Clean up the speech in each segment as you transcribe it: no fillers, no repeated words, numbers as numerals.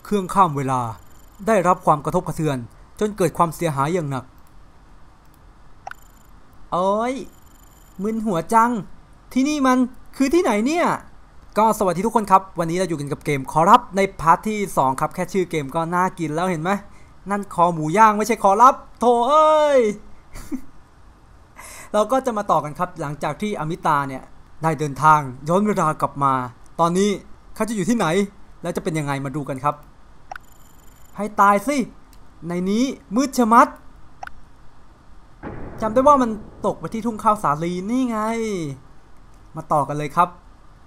เครื่องข้ามเวลาได้รับความกระทบกระเทือนจนเกิดความเสียหายอย่างหนักโอ้ยมึนหัวจังที่นี่มันคือที่ไหนเนี่ยก็สวัสดีทุกคนครับวันนี้เราอยู่กันกับเกมขอรับในพาร์ทที่2ครับแค่ชื่อเกมก็น่ากินแล้วเห็นไหมนั่นคอหมูย่างไม่ใช่ขอรับโธ่เอ้ย เราก็จะมาต่อกันครับหลังจากที่อมิตาเนี่ยได้เดินทางย้อนเวลากลับมาตอนนี้เขาจะอยู่ที่ไหนแล้วจะเป็นยังไงมาดูกันครับให้ตายสิในนี้มืดชะมัดจำได้ว่ามันตกไปที่ทุ่งข้าวสาลีนี่ไงมาต่อกันเลยครับ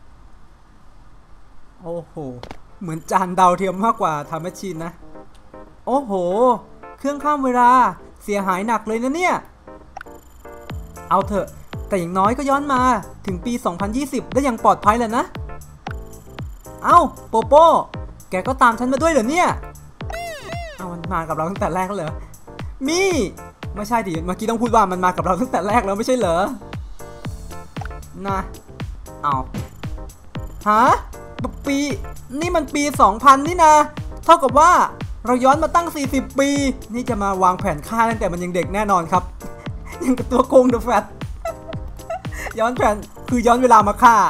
โอ้โหเหมือนจานดาวเทียมมากกว่าทำแมชชีนนะโอ้โหเครื่องข้ามเวลาเสียหายหนักเลยนะเนี่ยเอาเถอะแต่อย่างน้อยก็ย้อนมาถึงปี 2020 ได้อย่างปลอดภัยแล้วนะเอ้าโปโป้แกก็ตามฉันมาด้วยเหรอเนี่ยเอามันมากับเราตั้งแต่แรกเหรอมีไม่ใช่ดิเมื่อกี้ต้องพูดว่ามันมากับเราตั้งแต่แรกแล้วไม่ใช่เหรอนะเอาฮะปีนี่มันปี 2000 นี่นะเท่ากับว่าเราย้อนมาตั้ง40 ปีนี่จะมาวางแผนฆ่าตั้งแต่มันยังเด็กแน่นอนครับยังกับตัวโกงเดอะแฟตย้อนแผนคือย้อนเวลามาฆ่า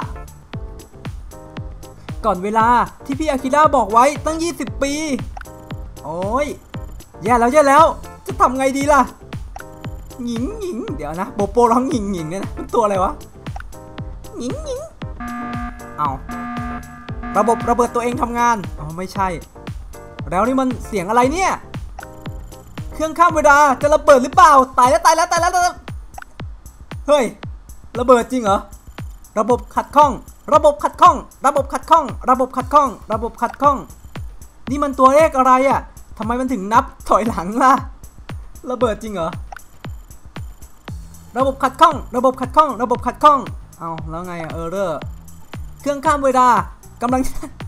ก่อนเวลาที่พี่อากิระบอกไว้ตั้ง20 ปีโอ้ยแย่แล้วจะทำไงดีล่ะหญิงเดี๋ยวนะโปโปร้องหญิงเนี่ยนะเป็นตัวอะไรวะหญิงเอาระบบระเบิดตัวเองทำงานอ๋อไม่ใช่แล้วนี่มันเสียงอะไรเนี่ยเครื่องข้ามเวลาจะระเบิดหรือเปล่าตายแล้วเฮ้ยระเบิดจริงเหรอระบบขัดข้องนี่มันตัวเลขอะไรอ่ะทำไมมันถึงนับถอยหลังล่ะระเบิดจริงเหรอระบบขัดข้องเอาแล้วไงอะเออร์เรอร์เครื่องข้ามเวลากำลัง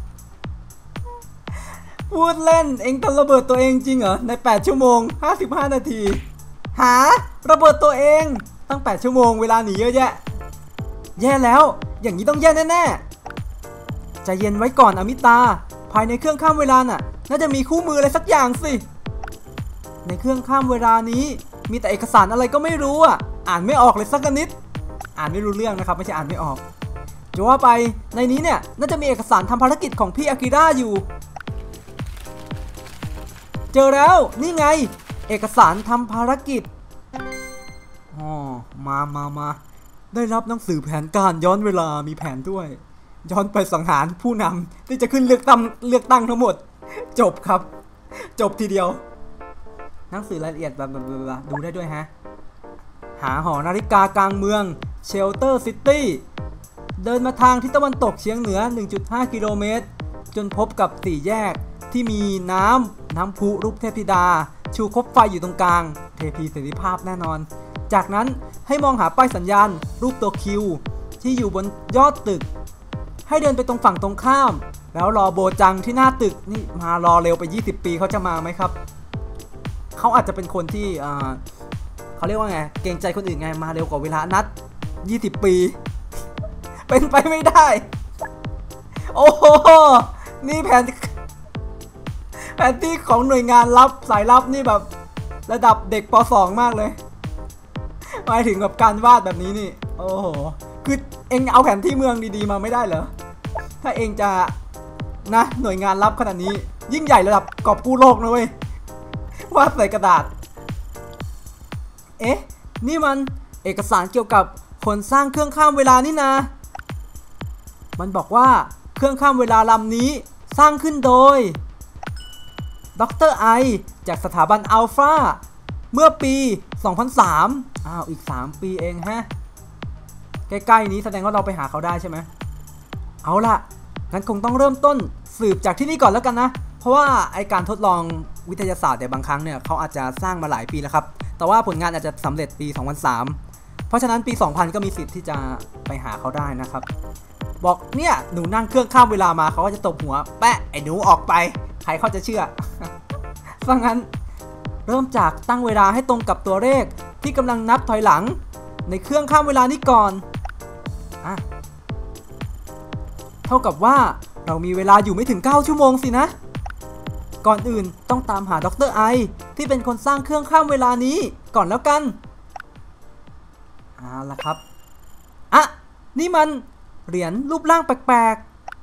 พูดเล่นเองทำระเบิดตัวเองจริงเหรอใน8 ชั่วโมง 55 นาทีหาระเบิดตัวเองตั้ง8 ชั่วโมงเวลาหนีเยอะแยะแย่แล้วอย่างนี้ต้องแย่แน่ๆใจเย็นไว้ก่อนอมิตาภายในเครื่องข้ามเวลาน่าจะมีคู่มืออะไรสักอย่างสิในเครื่องข้ามเวลานี้มีแต่เอกสารอะไรก็ไม่รู้อ่านไม่ออกเลยสักนิดอ่านไม่รู้เรื่องนะครับไม่ใช่อ่านไม่ออกจะว่าไปในนี้เนี่ยน่าจะมีเอกสารทำภารกิจของพี่อากิระอยู่เจอแล้วนี่ไงเอกสารทำภารกิจอ๋อมาได้รับหนังสือแผนการย้อนเวลามีแผนด้วยย้อนไปสังหารผู้นำที่จะขึ้นเลือกตั้งทั้งหมดจบครับจบทีเดียวหนังสือรายละเอียดแบบดูได้ด้วยฮะหาหอนาฬิกากลางเมืองเชลเตอร์ซิตี้เดินมาทางทิศตะวันตกเฉียงเหนือ 1.5 กิโลเมตรจนพบกับ4 แยกที่มีน้ำพุรูปเทพธิดาชูคบไฟอยู่ตรงกลางเทพีเสรีภาพแน่นอนจากนั้นให้มองหาป้ายสัญญาณรูปตัวคิวที่อยู่บนยอดตึกให้เดินไปตรงฝั่งตรงข้ามแล้วรอโบจังที่หน้าตึกนี่มารอเร็วไป20 ปีเขาจะมาไหมครับเขาอาจจะเป็นคนที่เขาเรียกว่าไงเกรงใจคนอื่นไงมาเร็วกว่าเวลานัด20 ปีเป็นไปไม่ได้โอ้โหนี่แผนที่ของหน่วยงานลับสายลับนี่แบบระดับเด็กป.2 มากเลยหมายถึงแบบการวาดแบบนี้นี่โอ้โหคือเองเอาแผนที่เมืองดีๆมาไม่ได้เหรอถ้าเองจะนะหน่วยงานลับขนาดนี้ยิ่งใหญ่ระดับกอบกู้โลกนะเว้ยวาดใส่กระดาษเอ๊ะนี่มันเอกสารเกี่ยวกับคนสร้างเครื่องข้ามเวลานี่นะมันบอกว่าเครื่องข้ามเวลาลำนี้สร้างขึ้นโดยดร.ไอจากสถาบันอัลฟาเมื่อปี 2003อ้าวอีก3 ปีเองฮะใกล้ๆนี้แสดงว่าเราไปหาเขาได้ใช่ไหมเอาล่ะงั้นคงต้องเริ่มต้นสืบจากที่นี่ก่อนแล้วกันนะเพราะว่าไอการทดลองวิทยาศาสตร์แต่บางครั้งเนี่ยเขาอาจจะสร้างมาหลายปีแล้วครับแต่ว่าผลงานอาจจะสำเร็จปี 2003เพราะฉะนั้นปี 2000 ก็มีสิทธิ์ที่จะไปหาเขาได้นะครับบอกเนี่ยหนูนั่งเครื่องข้ามเวลามาเขาก็จะตบหัวแปะไอ้หนูออกไปใครเขาจะเชื่อ ฟังงั้นเริ่มจากตั้งเวลาให้ตรงกับตัวเลขที่กำลังนับถอยหลังในเครื่องข้ามเวลานี้ก่อนเท่ากับว่าเรามีเวลาอยู่ไม่ถึง9 ชั่วโมงสินะก่อนอื่นต้องตามหาดร.ไอที่เป็นคนสร้างเครื่องข้ามเวลานี้ก่อนแล้วกันเอาล่ะครับอ่ะนี่มันเหรียญรูปร่างแปลก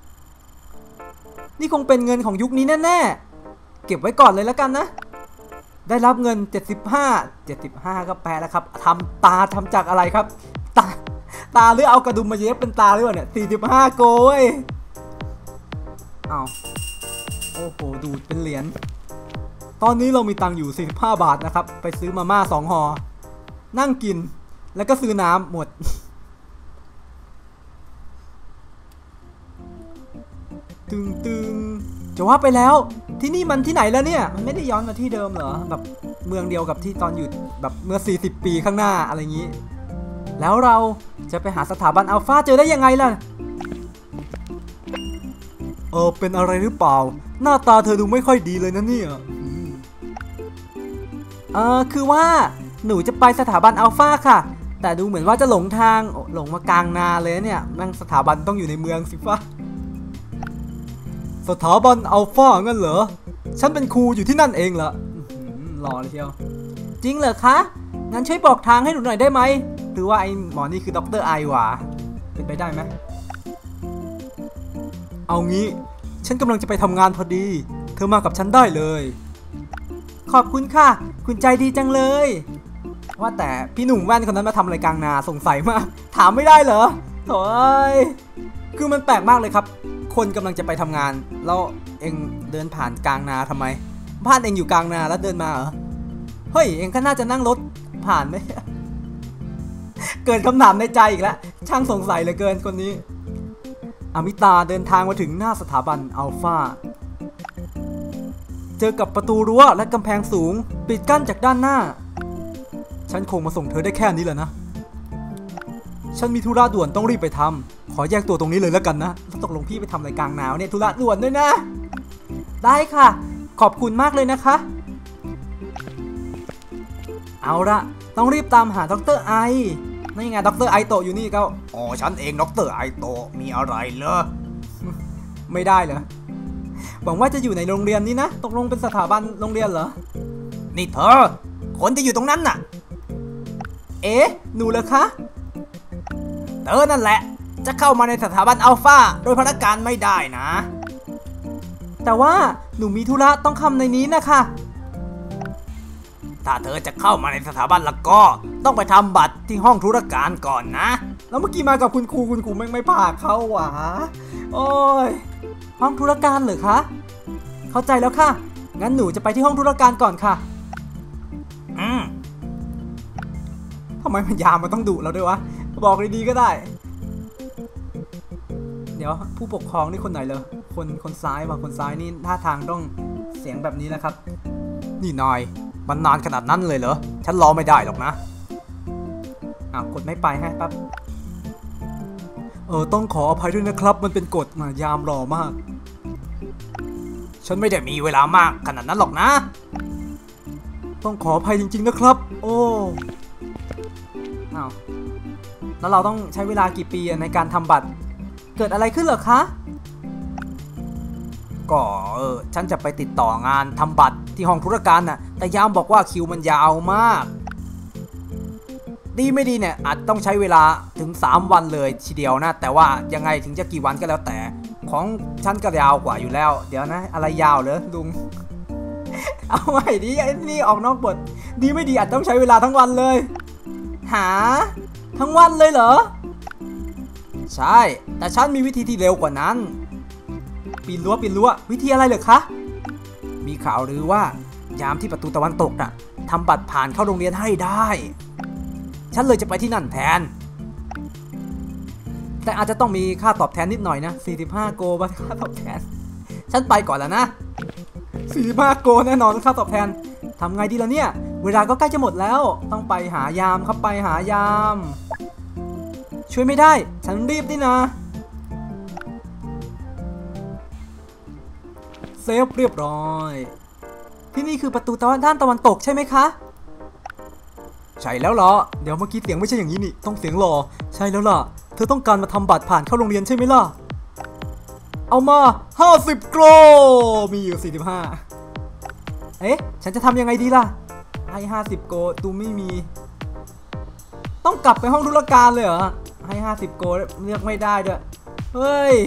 ๆนี่คงเป็นเงินของยุคนี้แน่ๆเก็บไว้ก่อนเลยแล้วกันนะได้รับเงิน75ก็แปลแล้วครับทำตาทำจากอะไรครับตาหรือเอากระดุมมาเย็บเป็นตาหรือเปล่าเนี่ย45โกยอ้าวโอ้โหดูดเป็นเหรียญตอนนี้เรามีตังค์อยู่45 บาทนะครับไปซื้อมาม่า2 ห่อนั่งกินแล้วก็ซื้อน้ำหมดตึงจะว่าไปแล้วที่นี่มันที่ไหนแล้วเนี่ยมันไม่ได้ย้อนมาที่เดิมเหรอแบบเมืองเดียวกับที่ตอนอยู่แบบเมื่อ40 ปีข้างหน้าอะไรอย่างนี้แล้วเราจะไปหาสถาบันอัลฟาเจอได้ยังไงล่ะเป็นอะไรหรือเปล่าหน้าตาเธอดูไม่ค่อยดีเลยนะเนี่ยคือว่าหนูจะไปสถาบันอัลฟาค่ะแต่ดูเหมือนว่าจะหลงทางหลงมากลางนาเลยเนี่ยนั่งสถาบันต้องอยู่ในเมืองสิฟ้าสถาบันอัลฟางั้นเหรอฉันเป็นครูอยู่ที่นั่นเองล่ะหล่อเลยเชียวจริงเหรอคะงั้นช่วยบอกทางให้หนูหน่อยได้ไหมหรือว่าไอ้หมอนี่คือดร.ไอวะเป็นไปได้ไหมเอางี้ฉันกำลังจะไปทำงานพอดีเธอมากับฉันได้เลยขอบคุณค่ะคุณใจดีจังเลยว่าแต่พี่หนุ่มแว่นคนนั้นมาทำอะไรกลางนาสงสัยมากถามไม่ได้เหรอโถ่คือมันแปลกมากเลยครับคนกำลังจะไปทำงานแล้วเองเดินผ่านกลางนาทำไมบ้านเองอยู่กลางนาแล้วเดินมาเหรอเฮ้ยเองก็น่าจะนั่งรถผ่านไหม เกิดคำถามในใจอีกแล้วช่างสงสัยเหลือเกินคนนี้อมิตาเดินทางมาถึงหน้าสถาบันอัลฟาเจอกับประตูรั้วและกำแพงสูงปิดกั้นจากด้านหน้าฉันคงมาส่งเธอได้แค่นี้แหละนะฉันมีธุระด่วนต้องรีบไปทำขอแยกตัวตรงนี้เลยแล้วกันนะแล้วตกลงพี่ไปทำอะไรกลางหนาวเนี่ยธุระด่วนด้วยนะได้ค่ะขอบคุณมากเลยนะคะเอาละต้องรีบตามหาดร.ไอนี่ไงดร.ไอโตะอยู่นี่ก็อ๋อฉันเองดร.ไอโตะมีอะไรเหรอไม่ได้เหรอหวังว่าจะอยู่ในโรงเรียนนี้นะตกลงเป็นสถาบันโรงเรียนเหรอนี่เธอคนที่อยู่ตรงนั้นน่ะเอ๊ะหนูเหรอคะเธอนั่นแหละจะเข้ามาในสถาบันอัลฟาโดยพนักงานไม่ได้นะแต่ว่าหนูมีธุระต้องทำในนี้นะคะถ้าเธอจะเข้ามาในสถาบันแล้วก็ต้องไปทำบัตรที่ห้องธุรการก่อนนะแล้วเมื่อกี้มากับคุณครูไม่พาเข้าหวะโอ้ยห้องธุรการเหรอคะเข้าใจแล้วค่ะงั้นหนูจะไปที่ห้องธุรการก่อนค่ะทำไมมันยามมันต้องดุเราด้วยวะบอกดีๆก็ได้เดี๋ยวผู้ปกครองนี่คนไหนเลยคนซ้ายว่ะคนซ้ายนี่ท่าทางต้องเสียงแบบนี้นะครับนี่นายมันนานขนาดนั้นเลยเหรอฉันรอไม่ได้หรอกนะกดไม่ไปให้ปั๊บต้องขออภัยด้วยนะครับมันเป็นกฎมายามรอมากฉันไม่ได้มีเวลามากขนาดนั้นหรอกนะต้องขออภัยจริงๆนะครับโอ้แล้วเราต้องใช้เวลากี่ปีในการทำบัตรเกิดอะไรขึ้นเหรอคะก็ฉันจะไปติดต่องานทำบัตรที่ห้องธุรการน่ะแต่ยามบอกว่าคิวมันยาวมากดีไม่ดีเนี่ยอาจต้องใช้เวลาถึง3 วันเลยทีเดียวนะแต่ว่ายังไงถึงจะกี่วันก็แล้วแต่ของฉันก็ยาวกว่าอยู่แล้วเดี๋ยวนะอะไรยาวเหรอลุง เอาใหม่ดินี่ออกนอกบทดีไม่ดีอาจต้องใช้เวลาทั้งวันเลยหาทั้งวันเลยเหรอใช่แต่ฉันมีวิธีที่เร็วกว่านั้นปีนรั้ววิธีอะไรเหรอคะมีข่าวลือว่ายามที่ประตูตะวันตกน่ะทำบัตรผ่านเข้าโรงเรียนให้ได้ฉันเลยจะไปที่นั่นแทนแต่อาจจะต้องมีค่าตอบแทนนิดหน่อยนะ45โกบค่าตอบแทนฉันไปก่อนแล้วนะ45โกแน่นอนค่าตอบแทนทำไงดีล่ะเนี่ยเวลาก็ใกล้จะหมดแล้วต้องไปหายามครับไปหายามช่วยไม่ได้ฉันรีบนี่นะเซฟเรียบร้อยที่นี่คือประตูด้านตะวันตกใช่ไหมคะใช่แล้วล่ะเดี๋ยวเมื่อกี้เสียงไม่ใช่อย่างนี้นี่ต้องเสียงหล่อใช่แล้วล่ะเธอต้องการมาทำบัตรผ่านเข้าโรงเรียนใช่ไหมล่ะเอามา50 โกลมีอยู่45 เอ๊ะฉันจะทำยังไงดีล่ะให้50 โกตูไม่มีต้องกลับไปห้องธุรการเลยเหรอให้50 โกเลือกไม่ได้ด้วยเฮ้ย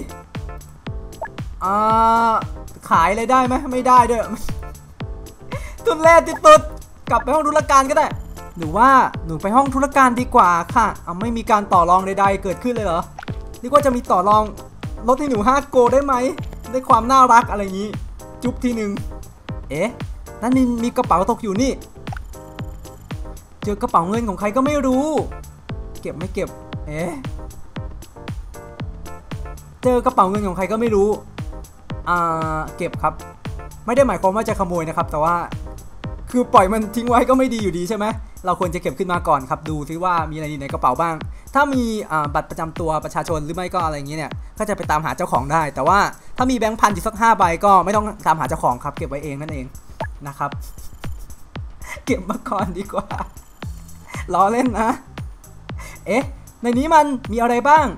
ขายอะไรได้ไหมไม่ได้ด้วยตุนแรกติดตุดกลับไปห้องธุรการก็ได้หรือว่าหนูไปห้องธุรการดีกว่าค่ะไม่มีการต่อรองใดๆเกิดขึ้นเลยเหรอนึกว่าจะมีต่อรองลดให้หนู5 โกได้ไหมได้ความน่ารักอะไรอย่างนี้จุ๊บทีหนึ่งเอ๊ะนั่นมีกระเป๋าตกอยู่นี่เจอกระเป๋าเงินของใครก็ไม่รู้เก็บไม่เก็บเอ๊ะเจอกระเป๋าเงินของใครก็ไม่รู้เก็บครับไม่ได้หมายความว่าจะขโมยนะครับแต่ว่าคือปล่อยมันทิ้งไว้ก็ไม่ดีอยู่ดีใช่ไหมเราควรจะเก็บขึ้นมาก่อนครับดูซิว่ามีอะไรในกระเป๋าบ้างถ้ามีบัตรประจำตัวประชาชนหรือไม่ก็อะไรอย่างนี้เนี่ยก็จะไปตามหาเจ้าของได้แต่ว่าถ้ามีแบงค์พันอยู่สัก5 ใบก็ไม่ต้องตามหาเจ้าของครับเก็บไว้เองนั่นเองนะครับเก็บมาก่อนดีกว่าล้อเล่นนะเอ๊ะในนี้มันมีอะไรบ้าง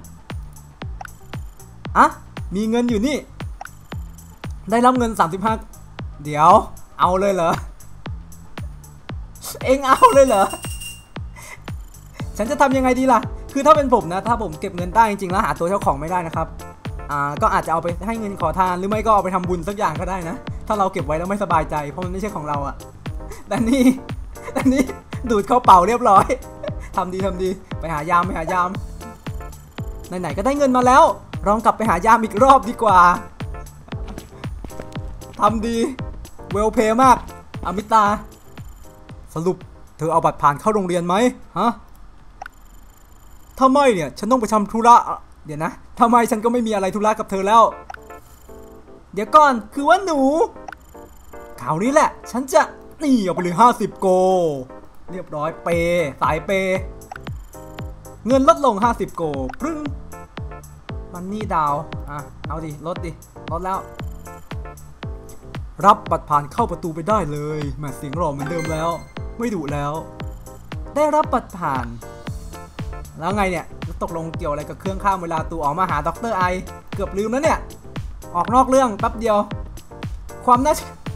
มีเงินอยู่นี่ได้รับเงิน35เดี๋ยวเอาเลยเหรอเอ็งเอาเลยเหรอฉันจะทำยังไงดีล่ะคือถ้าเป็นผมนะถ้าผมเก็บเงินได้จริงๆแล้วหาตัวเจ้าของไม่ได้นะครับก็อาจจะเอาไปให้เงินขอทานหรือไม่ก็เอาไปทำบุญสักอย่างก็ได้นะถ้าเราเก็บไว้แล้วไม่สบายใจเพราะมันไม่ใช่ของเราอะแต่นี่ดูดเข้าเป่าเรียบร้อยทำดีไปหายามไหนๆก็ได้เงินมาแล้วลองกลับไปหายามอีกรอบดีกว่าทำดีเวลเพย์มากอมิตาสรุปเธอเอาบัตรผ่านเข้าโรงเรียนไหมฮะถ้าไม่เนี่ยฉันต้องไปทำธุระเดี๋ยวนะทำไมฉันก็ไม่มีอะไรธุระกับเธอแล้วเดี๋ยวก่อนคือว่าหนูข่าวนี้แหละฉันจะนี่เอาไปเลย50 โกเรียบร้อยเปสายเปเงินลดลง50 โกพึ่งมันนี่ดาวเอาดิลดแล้วรับบัตรผ่านเข้าประตูไปได้เลยแม่เสียงหล่อเหมือนเดิมแล้วไม่ดุแล้วได้รับบัตรผ่านแล้วไงเนี่ยตกลงเกี่ยวอะไรกับเครื่องข้ามเวลาตูออกมาหาดร.ไอเกือบลืมแล้วเนี่ยออกนอกเรื่องแป๊บเดียวความน่า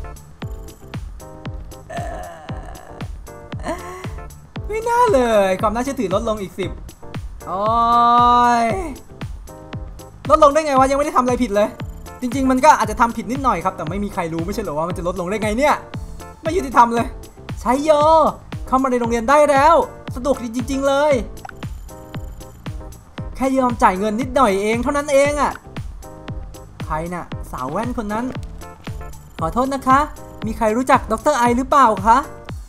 ไม่น่าเลยความน่าเชื่อถือลดลงอีก10โอ้ยลดลงได้ไงวะยังไม่ได้ทำอะไรผิดเลยจริงๆมันก็อาจจะทำผิดนิดหน่อยครับแต่ไม่มีใครรู้ไม่ใช่เหรอว่ามันจะลดลงได้ไงเนี่ยไม่ยุติธรรมเลยใช่โยเข้ามาในโรงเรียนได้แล้วสะดวกจริงๆเลยแค่ยอมจ่ายเงินนิดหน่อยเองเท่านั้นเองอะใครน่ะสาวแว่นคนนั้นขอโทษนะคะมีใครรู้จักดร.ไอหรือเปล่าคะ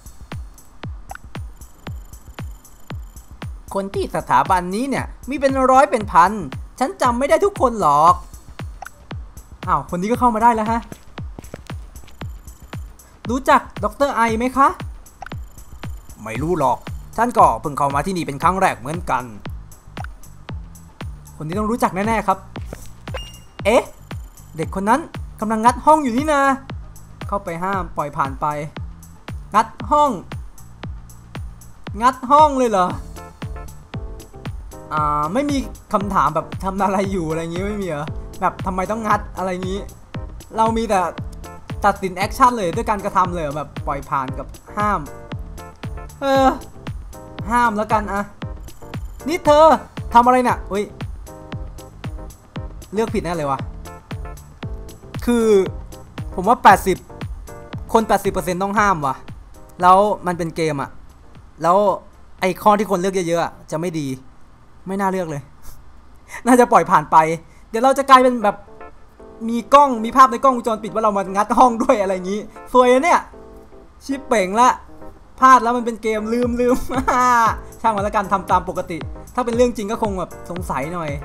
คนที่สถาบันนี้เนี่ยมีเป็นร้อยเป็นพันฉันจำไม่ได้ทุกคนหรอกคนนี้ก็เข้ามาได้แล้วฮะรู้จักดร.ไอไหมคะไม่รู้หรอกฉันก็เพิ่งเข้ามาที่นี่เป็นครั้งแรกเหมือนกันคนนี้ต้องรู้จักแน่ๆครับเอ๊ะเด็กคนนั้นกำลังงัดห้องอยู่นี่นะเข้าไปห้ามปล่อยผ่านไปงัดห้องเลยเหรอไม่มีคำถามแบบทำอะไรอยู่อะไรอย่างงี้ไม่มีเหรอแบบทำไมต้องงัดอะไรอย่างงี้เรามีแต่ตัดสินแอคชั่นเลยด้วยการกระทำเลยแบบปล่อยผ่านกับห้ามห้ามแล้วกันนี่เธอทำอะไรเนี่ยอุ้ยเลือกผิดแน่เลยวะคือผมว่า80 ต้องห้ามว่ะแล้วมันเป็นเกมอะแล้วไอ้ข้อที่คนเลือกเยอะๆจะไม่ดีไม่น่าเลือกเลยน่าจะปล่อยผ่านไปเดี๋ยวเราจะกลายเป็นแบบมีกล้องมีภาพในกล้องวงจรปิดว่าเรามางัดห้องด้วยอะไรอย่างนี้สวยเนี่ยชิปเป่งละพลาดแล้วมันเป็นเกมลืม ช่างมันละกันทำตามปกติถ้าเป็นเรื่องจริงก็คงแบบสงสัยหน่อย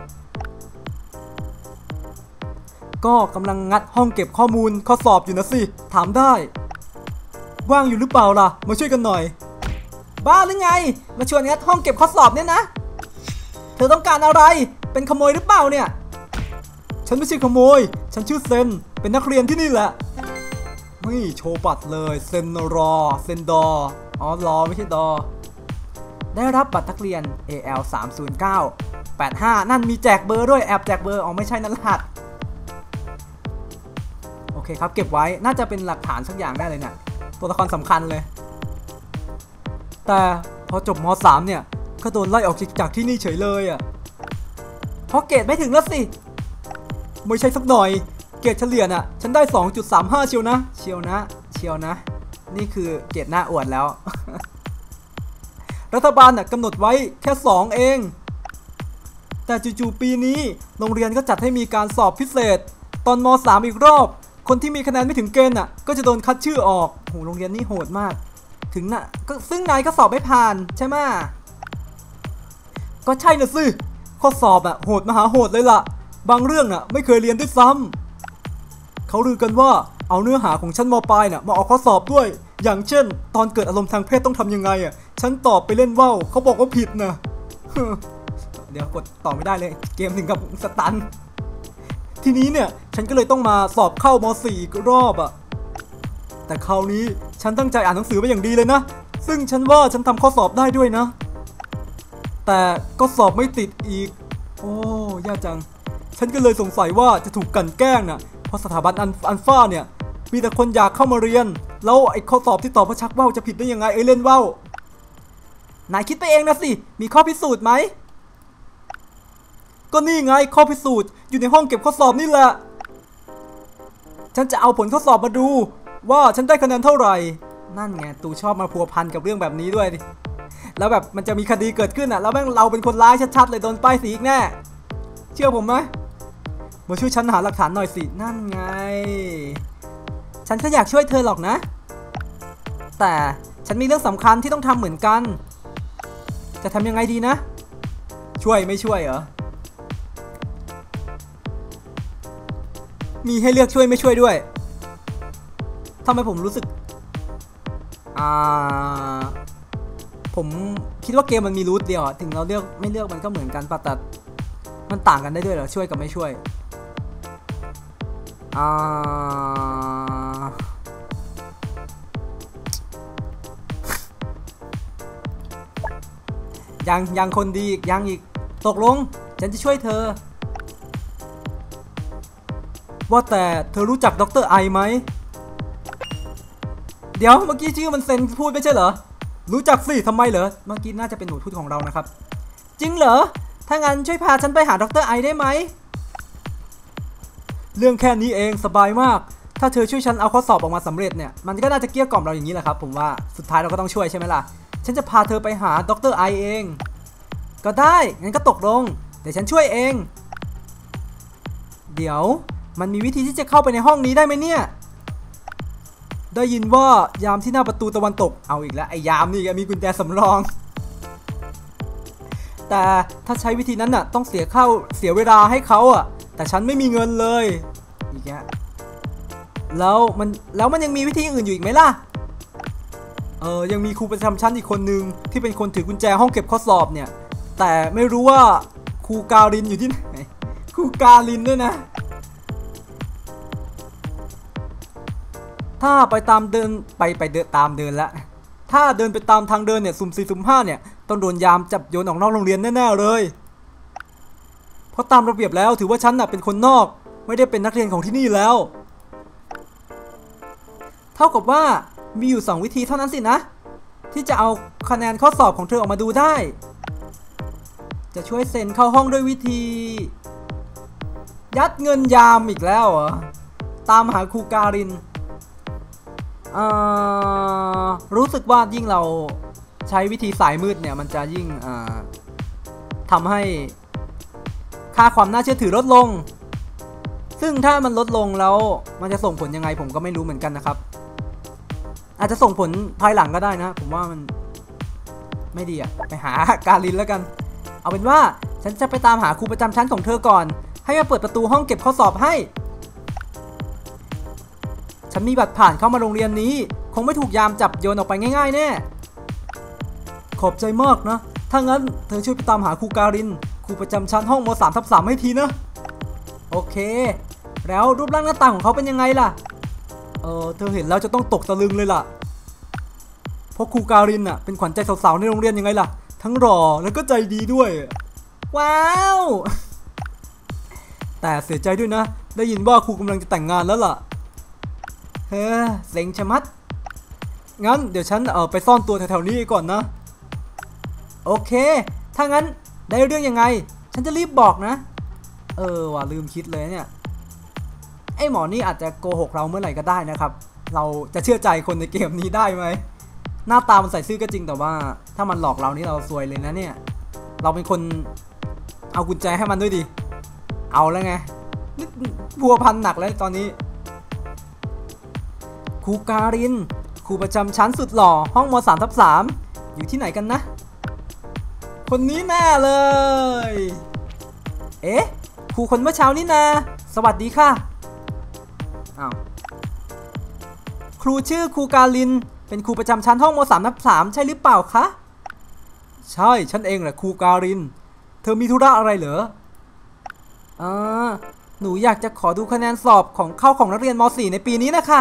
ก็กำลังงัดห้องเก็บข้อมูลข้อสอบอยู่นะสิถามได้ว่างอยู่หรือเปล่าล่ะมาช่วยกันหน่อยบ้าหรือไงมาชวนงัดห้องเก็บข้อสอบเนี่ยนะเธอต้องการอะไรเป็นขโมยหรือเปล่าเนี่ยฉันไม่ใช่ขโมยฉันชื่อเซนเป็นนักเรียนที่นี่แหละนี่โชว์บัตรเลยเซนดอรอไม่ใช่ดอได้รับบัตรนักเรียน AL 30985นั่นมีแจกเบอร์ด้วยแอบแจกเบอร์ไม่ใช่นั่นรหัสโอเคครับเก็บไว้น่าจะเป็นหลักฐานสักอย่างได้เลยเนี่ยตัวละครสำคัญเลยแต่พอจบม.3 เนี่ยก็โดนไล่ออกจากที่นี่เฉยเลยอ่ะเพราะเกรดไม่ถึงแล้วสิไม่ใช่สักหน่อยเกรดเฉลี่ยน่ะฉันได้ 2.35 เชียวนะนี่คือเกรดหน้าอวดแล้ว รัฐบาลน่ะกำหนดไว้แค่ 2 เองแต่จู่ๆปีนี้โรงเรียนก็จัดให้มีการสอบพิเศษตอนม.3 อีกรอบคนที่มีคะแนนไม่ถึงเกณฑ์น่ะก็จะโดนคัดชื่อออกโหโรงเรียนนี่โหดมากถึงน่ะก็ซึ่งนายก็สอบไม่ผ่านใช่ไหมก็ใช่น่ะสิข้อสอบอ่ะโหดมหาโหดเลยล่ะบางเรื่องน่ะไม่เคยเรียนด้วยซ้ำเขาลือกันว่าเอาเนื้อหาของชั้นม.ปลายน่ะมาออกข้อสอบด้วยอย่างเช่นตอนเกิดอารมณ์ทางเพศต้องทำยังไงอ่ะฉันตอบไปเล่นว่าวเขาบอกว่าผิดนะ เดี๋ยวกดต่อไม่ได้เลยเกมถึงกับสตันทีนี้เนี่ยฉันก็เลยต้องมาสอบเข้าม.4 อีกรอบอ่ะแต่คราวนี้ฉันตั้งใจอ่านหนังสือไปอย่างดีเลยนะซึ่งฉันว่าฉันทำข้อสอบได้ด้วยนะแต่ก็สอบไม่ติดอีกโอ้ยากจังฉันก็เลยสงสัยว่าจะถูกกลั่นแกล้งน่ะเพราะสถาบันอัลฟาเนี่ยมีแต่คนอยากเข้ามาเรียนแล้วไอ้ข้อสอบที่ตอบว่าชักว่าวจะผิดได้ยังไงเล่นว่าวนายคิดไปเองนะสิมีข้อพิสูจน์ไหมก็นี่ไงข้อพิสูจน์อยู่ในห้องเก็บข้อสอบนี่แหละฉันจะเอาผลข้อสอบมาดูว่าฉันได้คะแนนเท่าไหร่นั่นไงตูชอบมาพัวพันกับเรื่องแบบนี้ด้วยดิแล้วแบบมันจะมีคดีเกิดขึ้นอ่ะแล้วแม่งเราเป็นคนร้ายชัดๆเลยโดนป้ายสีอีกแน่เชื่อผมไหมมาช่วยฉันหาหลักฐานหน่อยสินั่นไงฉันก็อยากช่วยเธอหรอกนะแต่ฉันมีเรื่องสำคัญที่ต้องทำเหมือนกันจะทำยังไงดีนะช่วยไม่ช่วยเหรอมีให้เลือกช่วยไม่ช่วยด้วยทำไมผมรู้สึกผมคิดว่าเกมมันมีรูทเดียวถึงเราเลือกไม่เลือกมันก็เหมือนกันปะแต่มันต่างกันได้ด้วยเหรอช่วยกับไม่ช่วยยังคนดียังอีกตกลงฉันจะช่วยเธอว่าแต่เธอรู้จักดร.ไอไหมเดี๋ยวเมื่อกี้ชื่อมันเซนพูดไม่ใช่เหรอรู้จักสิทำไมเหรอเมื่อกี้น่าจะเป็นหนูพูดของเรานะครับจริงเหรอถ้างั้นช่วยพาฉันไปหาดร.ไอได้ไหมเรื่องแค่นี้เองสบายมากถ้าเธอช่วยฉันเอาข้อสอบออกมาสำเร็จเนี่ยมันก็น่าจะเกลี้ยกล่อมเราอย่างนี้แหละครับผมว่าสุดท้ายเราก็ต้องช่วยใช่ไหมล่ะฉันจะพาเธอไปหาดร.ไอเองก็ได้งั้นก็ตกลงเดี๋ยวฉันช่วยเองเดี๋ยวมันมีวิธีที่จะเข้าไปในห้องนี้ได้ไหมเนี่ยได้ยินว่ายามที่หน้าประตูตะวันตกเอาอีกแล้วไอ้ยามนี่มีกุญแจสำรองแต่ถ้าใช้วิธีนั้นน่ะต้องเสียเวลาให้เขาอ่ะแต่ฉันไม่มีเงินเลยอีกแล้วมันยังมีวิธีอื่นอยู่อีกไหมล่ะยังมีครูประจำชั้นอีกคนนึงที่เป็นคนถือกุญแจห้องเก็บข้อสอบเนี่ยแต่ไม่รู้ว่าครูการินอยู่ที่ไหนครูการินด้วยนะถ้าไปตามเดินไปเดินตามเดินละถ้าเดินไปตามทางเดินเนี่ยสุ่ม4สุ่ม5เนี่ยต้องโดนยามจับโยนออกนอกโรงเรียนแน่ๆเลยเพราะตามระเบียบแล้วถือว่าฉันน่ะเป็นคนนอกไม่ได้เป็นนักเรียนของที่นี่แล้วเท่ากับว่ามีอยู่2วิธีเท่านั้นสินะที่จะเอาคะแนนข้อสอบของเธอออกมาดูได้จะช่วยเซ็นเข้าห้องด้วยวิธียัดเงินยามอีกแล้วเหรอตามหาครูการินรู้สึกว่ายิ่งเราใช้วิธีสายมืดเนี่ยมันจะยิ่งทำให้ค่าความน่าเชื่อถือลดลงซึ่งถ้ามันลดลงแล้วมันจะส่งผลยังไงผมก็ไม่รู้เหมือนกันนะครับอาจจะส่งผลภายหลังก็ได้นะผมว่ามันไม่ดีอะไปหาการินแล้วกันเอาเป็นว่าฉันจะไปตามหาครูประจำชั้นของเธอก่อนให้มาเปิดประตูห้องเก็บข้อสอบให้ฉันมีบัตรผ่านเข้ามาโรงเรียนนี้คงไม่ถูกยามจับโยนออกไปง่ายๆแน่ขอบใจมากนะถ้างั้นเธอช่วยไปตามหาครูการินครูประจำชั้นห้องม.3/3ให้ทีนะโอเคแล้วรูปร่างหน้าตาของเขาเป็นยังไงล่ะเธอเห็นแล้วจะต้องตกตะลึงเลยล่ะเพราะครูการินน่ะเป็นขวัญใจสาวๆในโรงเรียนยังไงล่ะทั้งหล่อแล้วก็ใจดีด้วยว้าวแต่เสียใจด้วยนะได้ยินว่าครูกำลังจะแต่งงานแล้วล่ะเซ็งชะมัดงั้นเดี๋ยวฉันไปซ่อนตัวแถวๆนี้ก่อนนะโอเคถ้างั้นได้เรื่องยังไงฉันจะรีบบอกนะว่ะลืมคิดเลยเนี่ยไอ้หมอนี่อาจจะโกหกเราเมื่อไหร่ก็ได้นะครับเราจะเชื่อใจคนในเกมนี้ได้ไหมหน้าตามันใส่ซื่อก็จริงแต่ว่าถ้ามันหลอกเรานี่เราซวยเลยนะเนี่ยเราเป็นคนเอากุญแจให้มันด้วยดิเอาแล้วไงนี่พัวพันหนักแล้วตอนนี้ครูการินครูประจำชั้นสุดหล่อห้องม3/3อยู่ที่ไหนกันนะคนนี้แน่เลยเอ๊ะครูคนเมื่อเช้านี่นาสวัสดีค่ะอ้าวครูชื่อครูการินเป็นครูประจำชั้นห้องม3/3ใช่หรือเปล่าคะใช่ฉันเองแหละครูการินเธอมีธุระอะไรเหรอหนูอยากจะขอดูคะแนนสอบของนักเรียนม.4 ในปีนี้นะคะ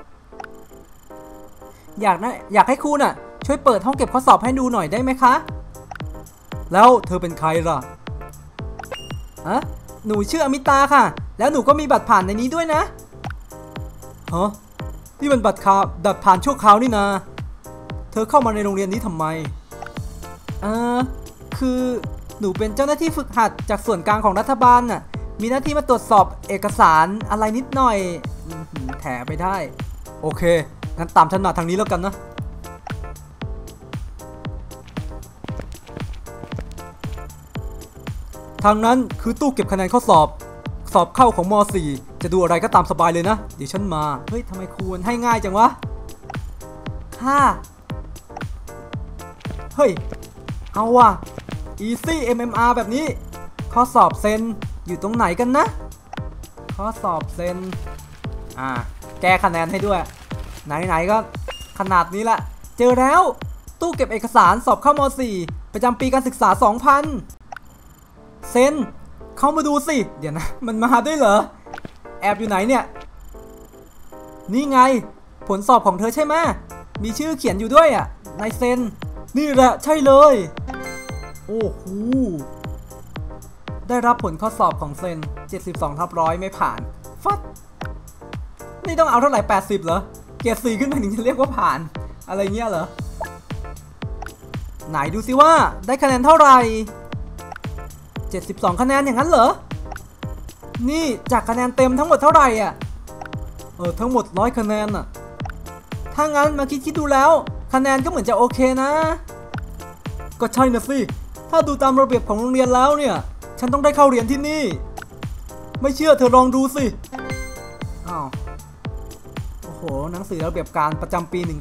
อยากให้ครูน่ะช่วยเปิดห้องเก็บข้อสอบให้ดูหน่อยได้ไหมคะแล้วเธอเป็นใครล่ะหนูชื่ออมิตาค่ะแล้วหนูก็มีบัตรผ่านในนี้ด้วยนะฮะนี่มันบัตรผ่านชั่วคราวนี่นะเธอเข้ามาในโรงเรียนนี้ทำไมคือหนูเป็นเจ้าหน้าที่ฝึกหัดจากส่วนกลางของรัฐบาลน่ะมีหน้าที่มาตรวจสอบเอกสารอะไรนิดหน่อยแถไปได้โอเคงั้นตามฉันมาทางนี้แล้วกันนะทางนั้นคือตู้เก็บคะแนนข้อสอบเข้าของม.4 จะดูอะไรก็ตามสบายเลยนะเดี๋ยวฉันมาเฮ้ยทำไมครูให้ง่ายจังวะค่ะเฮ้ยเอาว่ะ Easy MMR แบบนี้ข้อสอบเซนอยู่ตรงไหนกันนะข้อสอบเซนแก้คะแนนให้ด้วยไหนก็ขนาดนี้ละเจอแล้วตู้เก็บเอกสารสอบเข้าม.4 ประจำปีการศึกษา 2000เซนเข้ามาดูสิเดี๋ยวนะมันมาด้วยเหรอแอบอยู่ไหนเนี่ยนี่ไงผลสอบของเธอใช่ไหมมีชื่อเขียนอยู่ด้วยในเซนนี่แหละใช่เลยโอ้โหได้รับผลข้อสอบของเซน 72/100 ไม่ผ่านฟัดนี่ต้องเอาเท่าไหร่80เหรอเกรด 4ขึ้นไปถึงจะเรียกว่าผ่านอะไรเงี้ยเหรอไหนดูสิว่าได้คะแนนเท่าไหร่72คะแนนอย่างนั้นเหรอนี่จากคะแนนเต็มทั้งหมดเท่าไหร่ทั้งหมด100คะแนนถ้างั้นมาคิดดูแล้วคะแนนก็เหมือนจะโอเคนะก็ใช่นะสิถ้าดูตามระเบียบของโรงเรียนแล้วเนี่ยฉันต้องได้เข้าเรียนที่นี่ไม่เชื่อเธอลองดูสิอ้าวโอ้โหหนังสือระเบียบการประจำปี 1995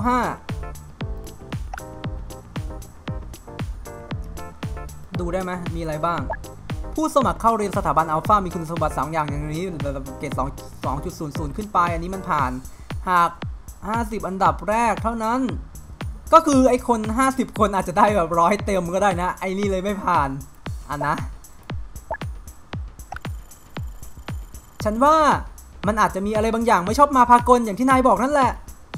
ดูได้ไหมมีอะไรบ้างผู้สมัครเข้าเรียนสถาบันอัลฟามีคุณสมบัติ2อย่างอย่างนี้เกรด 2.00 ขึ้นไปอันนี้มันผ่านหาก50อันดับแรกเท่านั้นก็คือไอ้คน50คนอาจจะได้แบบ100เต็มก็ได้นะไอ้นี่เลยไม่ผ่านนะฉันว่ามันอาจจะมีอะไรบางอย่างไม่ชอบมาพากลอย่างที่นายบอกนั่นแหละ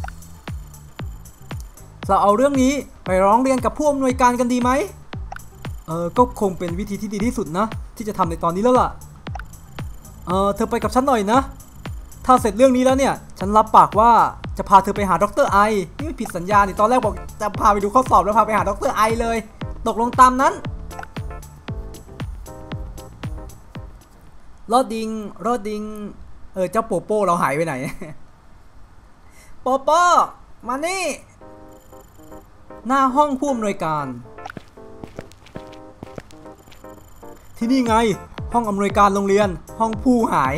เราเอาเรื่องนี้ไปร้องเรียนกับผู้อำนวยการกันดีไหมก็คงเป็นวิธีที่ดีที่สุดนะที่จะทำในตอนนี้แล้วล่ะเธอไปกับฉันหน่อยนะถ้าเสร็จเรื่องนี้แล้วเนี่ยฉันรับปากว่าจะพาเธอไปหาดร.ไอนี่ไม่ผิดสัญญานี่ตอนแรกบอกจะพาไปดูข้อสอบแล้วพาไปหาดร.ไอเลยตกลงตามนั้นรอดดิงเจ้าโปโป้เราหายไปไหนโปโป้มานี่หน้าห้องผู้อำนวยการที่นี่ไงห้องอำนวยการโรงเรียนห้องผู้หาย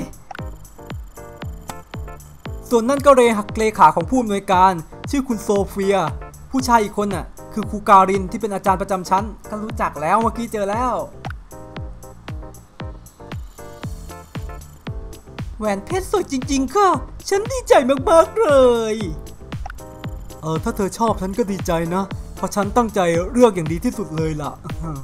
ส่วนนั่นก็เลขาของผู้อำนวยการชื่อคุณโซเฟียผู้ชายอีกคนคือครูการินที่เป็นอาจารย์ประจำชั้นก็รู้จักแล้วเมื่อกี้เจอแล้วแหวนเพชรสวยจริงๆค่ะฉันดีใจมากๆเลยถ้าเธอชอบฉันก็ดีใจนะเพราะฉันตั้งใจเลือกอย่างดีที่สุดเลยล่ะ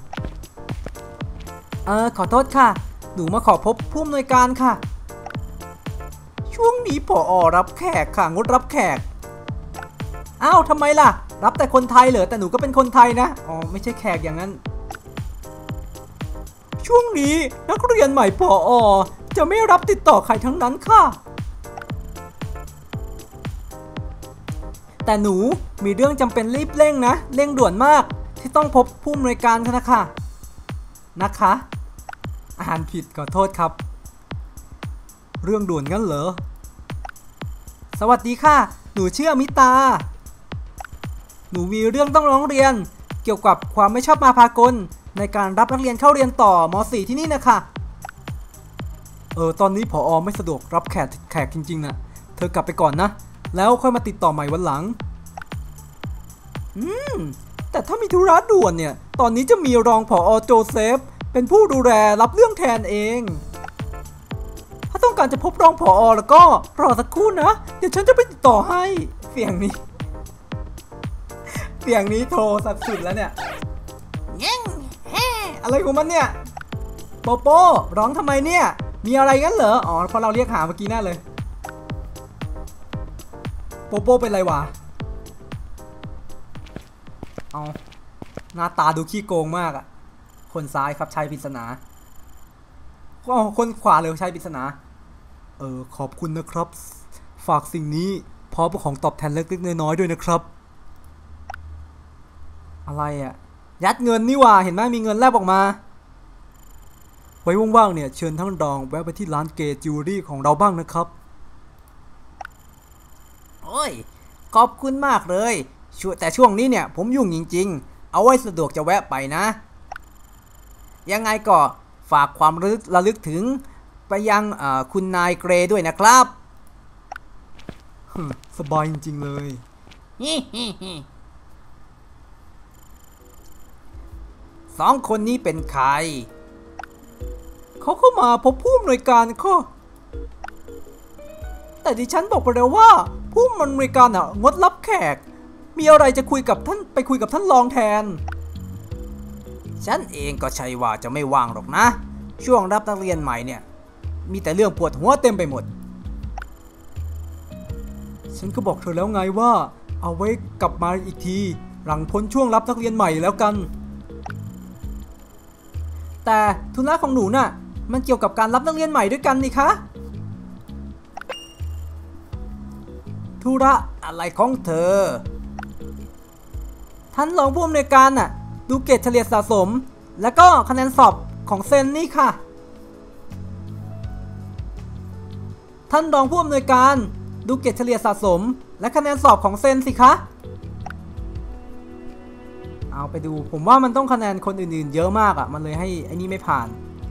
ขอโทษค่ะหนูมาขอพบผู้อำนวยการค่ะช่วงนี้ผอ.รับแขกค่ะงดรับแขกอ้าวทำไมล่ะรับแต่คนไทยเหรอแต่หนูก็เป็นคนไทยนะไม่ใช่แขกอย่างนั้นช่วงนี้นักเรียนใหม่ผอ.จะไม่รับติดต่อใครทั้งนั้นค่ะแต่แต่หนูมีเรื่องจำเป็นรีบเร่งนะเร่งด่วนมากที่ต้องพบผู้อำนวยการนะคะอ่านผิดขอโทษครับเรื่องด่วนงั้นเหรอสวัสดีค่ะหนูชื่ออมิตาหนูมีเรื่องต้องร้องเรียนเกี่ยวกับความไม่ชอบมาพากลในการรับนักเรียนเข้าเรียนต่อม .4 ที่นี่นะคะตอนนี้ผอ.ไม่สะดวกรับแขกจริงๆนะเธอกลับไปก่อนนะแล้วค่อยมาติดต่อใหม่วันหลังแต่ถ้ามีธุระด่วนเนี่ยตอนนี้จะมีรองผอ.โจเซฟเป็นผู้ดูแลรับเรื่องแทนเองถ้าต้องการจะพบรองผอ.แล้วก็รอสักครู่นะเดี๋ยวฉันจะไปติดต่อให้เสียงนี้โทรสัดสุดแล้วเนี่ยอะไรของมันเนี่ยโปโป้ร้องทำไมเนี่ยมีอะไรงั้นเหรออ๋อเพราะเราเรียกหาเมื่อกี้แน่เลยโปโป้เป็นไรวะเอาหน้าตาดูขี้โกงมากอะคนซ้ายครับชายปริศนาคนขวาเลยชายปริศนาขอบคุณนะครับฝากสิ่งนี้พร้อมกับของตอบแทนเล็กๆน้อยๆด้วยนะครับอะไรอะยัดเงินนี่ว่าเห็นไหมมีเงินแลบออกมาไว้ว่างๆเนี่ยเชิญท่านรองแวะไปที่ร้านเกย์จิวเวลรี่ของเราบ้างนะครับโอ้ยขอบคุณมากเลยแต่ช่วงนี้เนี่ยผมยุ่งจริงๆเอาไว้สะดวกจะแวะไปนะยังไงก็ฝากความระลึกถึงไปยังคุณนายเกรด้วยนะครับสบายจริงๆเลยสองคนนี้เป็นใครเขาเข้ามาพบผู้อำนวยการข้อแต่ดิฉันบอกไปแล้วว่าผู้อำนวยการงดรับแขกมีอะไรจะคุยกับท่านไปคุยกับท่านรองแทนฉันเองก็ใช่ว่าจะไม่ว่างหรอกนะช่วงรับนักเรียนใหม่เนี่ยมีแต่เรื่องปวดหัวเต็มไปหมดฉันก็บอกเธอแล้วไงว่าเอาไว้กลับมาอีกทีหลังพ้นช่วงรับนักเรียนใหม่แล้วกันแต่ธุระของหนูน่ะมันเกี่ยวกับการรับนักเรียนใหม่ด้วยกันนี่คะธุระอะไรของเธอท่านรองผู้อำนวยการน่ะดูเกรดเฉลี่ยสะสมแล้วก็คะแนนสอบของเซนนี่ค่ะท่านรองผู้อำนวยการดูเกรดเฉลี่ยสะสมและคะแนนสอบของเซนสิคะเอาไปดูผมว่ามันต้องคะแนนคนอื่นๆเยอะมากอ่ะมันเลยให้ไอ้นี่ไม่ผ่าน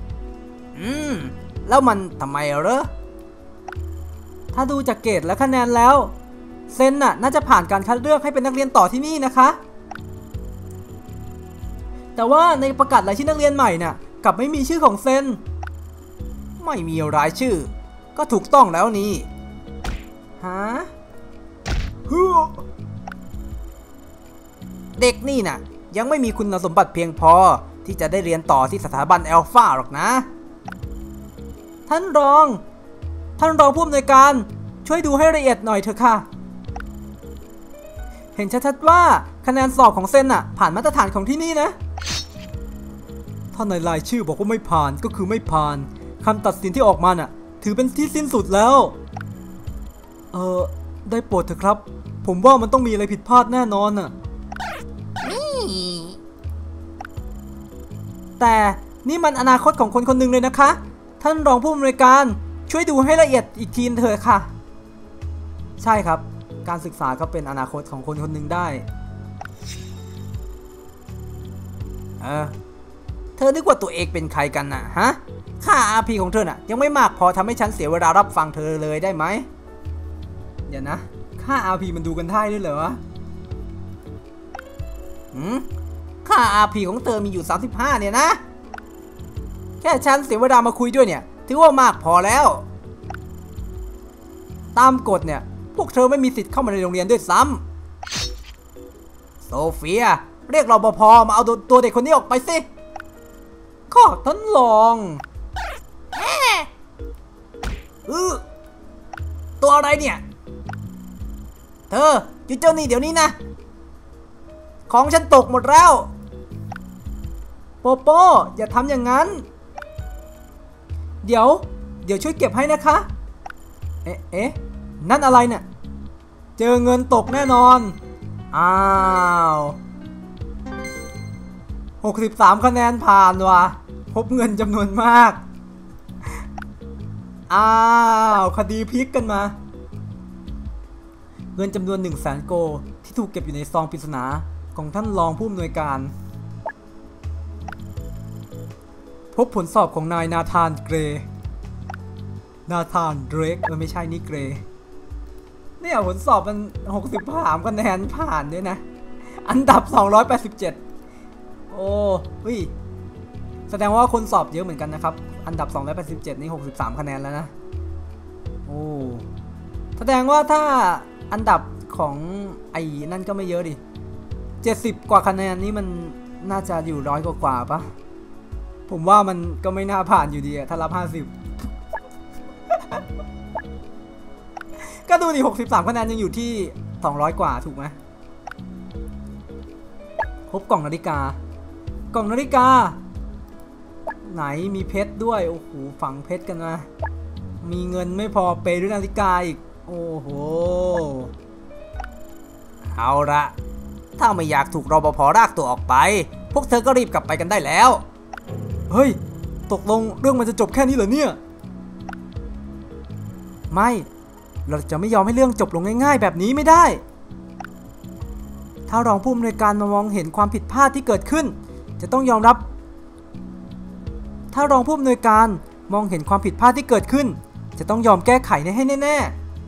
แล้วมันทำไมเหรอถ้าดูจากเกรดและคะแนนแล้วเซนน่ะน่าจะผ่านการคัดเลือกให้เป็นนักเรียนต่อที่นี่นะคะแต่ว่าในประกาศรายชื่อนักเรียนใหม่น่ะกลับไม่มีชื่อของเซนไม่มีรายชื่อก็ถูกต้องแล้วนี่ฮะเด็กนี่น่ะยังไม่มีคุณสมบัติเพียงพอที่จะได้เรียนต่อที่สถาบันแอลฟาหรอกนะท่านรองผู้อำนวยการช่วยดูให้ละเอียดหน่อยเถอะค่ะเห็นชัดๆว่าคะแนนสอบของเซนน่ะผ่านมาตรฐานของที่นี่นะถ้าในรายชื่อบอกว่าไม่ผ่านก็คือไม่ผ่านคำตัดสินที่ออกมาน่ะถือเป็นที่สิ้นสุดแล้วได้โปรดเถอะครับผมว่ามันต้องมีอะไรผิดพลาดแน่นอนน่ะแต่นี่มันอนาคตของคนคนหนึ่งเลยนะคะท่านรองผู้อำนวยการช่วยดูให้ละเอียดอีกทีเถอะค่ะใช่ครับการศึกษาก็เป็นอนาคตของคนคนหนึ่งได้เธอนึกว่าตัวเองเป็นใครกันน่ะฮะค่า RP ของเธอน่ะยังไม่มากพอทำให้ฉันเสียเวลารับฟังเธอเลยได้ไหมเดี๋ยวนะค่า RP มันดูกันได้ด้วยเหรอค่า RP ของเธอมีอยู่35เนี่ยนะแค่ฉันเสียเวลามาคุยด้วยเนี่ยถือว่ามากพอแล้วตามกฎเนี่ยพวกเธอไม่มีสิทธิ์เข้ามาในโรงเรียนด้วยซ้ำโซเฟียเรียกรปภมาเอาตัวเด็กคนนี้ออกไปสิข้าท่านรองตัวอะไรเนี่ยเธอหยุดเจ้านี่เดี๋ยวนี้นะของฉันตกหมดแล้วโปโป้อย่าทำอย่างนั้นเดี๋ยวช่วยเก็บให้นะคะเอ๊ะนั่นอะไรเนี่ยเจอเงินตกแน่นอน อ้าว63คะแนนผ่านว่ะพบเงินจำนวนมากอ้าวคดีพลิกกันมาเงินจำนวน100,000 โกที่ถูกเก็บอยู่ในซองปริศนาของท่านรองผู้อำนวยการพบผลสอบของนายนาธานเกรย์นาธานเดรกไม่ใช่นี่เกรย์เนี่ยผลสอบมัน63คะแนนผ่านด้วยนะอันดับ287โอ้วิแสดงว่าคนสอบเยอะเหมือนกันนะครับอันดับ287นี่63คะแนนแล้วนะโอ้แสดงว่าถ้าอันดับของไอ้นั่นก็ไม่เยอะดิ70กว่าคะแนนนี่มันน่าจะอยู่100กว่าปะผมว่ามันก็ไม่น่าผ่านอยู่ดีอะถ้ารับ50ก็ดูดิ63คะแนนยังอยู่ที่200กว่าถูกไหมพบกล่องนาฬิกากล่องนาฬิกาไหนมีเพชรด้วยโอ้โหฝังเพชรกันนะมีเงินไม่พอเปย์ด้วยนาฬิกาอีกโอ้โหเอาละถ้าไม่อยากถูกรปภ.ลากตัวออกไปพวกเธอก็รีบกลับไปกันได้แล้วเฮ้ยตกลงเรื่องมันจะจบแค่นี้เหรอเนี่ยไม่เราจะไม่ยอมให้เรื่องจบลงง่ายๆแบบนี้ไม่ได้ถ้ารองผู้อำนวยการมามองเห็นความผิดพลาดที่เกิดขึ้นจะต้องยอมรับถ้ารองผู้อำนวยการมองเห็นความผิดพลาดที่เกิดขึ้นจะต้องยอมแก้ไขให้แน่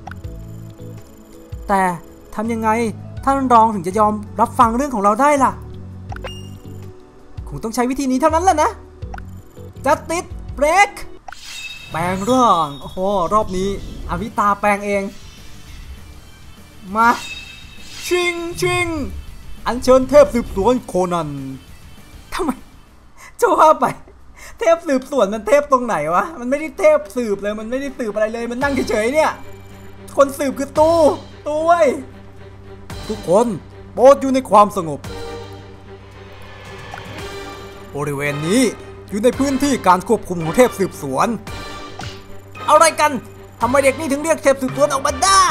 ๆแต่ทำยังไงท่านรองถึงจะยอมรับฟังเรื่องของเราได้ล่ะคงต้องใช้วิธีนี้เท่านั้นแหละนะจัดติดเบรกแปลงร่างโอ้โหรอบนี้อวิตาแปลงเองมาชิงอัญเชิญเทพสืบสวนโคนันทำไมจะว่าไปเทพสืบสวนมันเทพตรงไหนวะมันไม่ได้เทพสืบเลยมันไม่ได้สืบอะไรเลยมันนั่งเฉยๆเนี่ยคนสืบคือตู้เว้ยทุกคนโปรดอยู่ในความสงบบริเวณนี้อยู่ในพื้นที่การควบคุมของเทพสืบสวนอะไรกันทำไมเด็กนี่ถึงเรียกเทพสืบสวนออกมาได้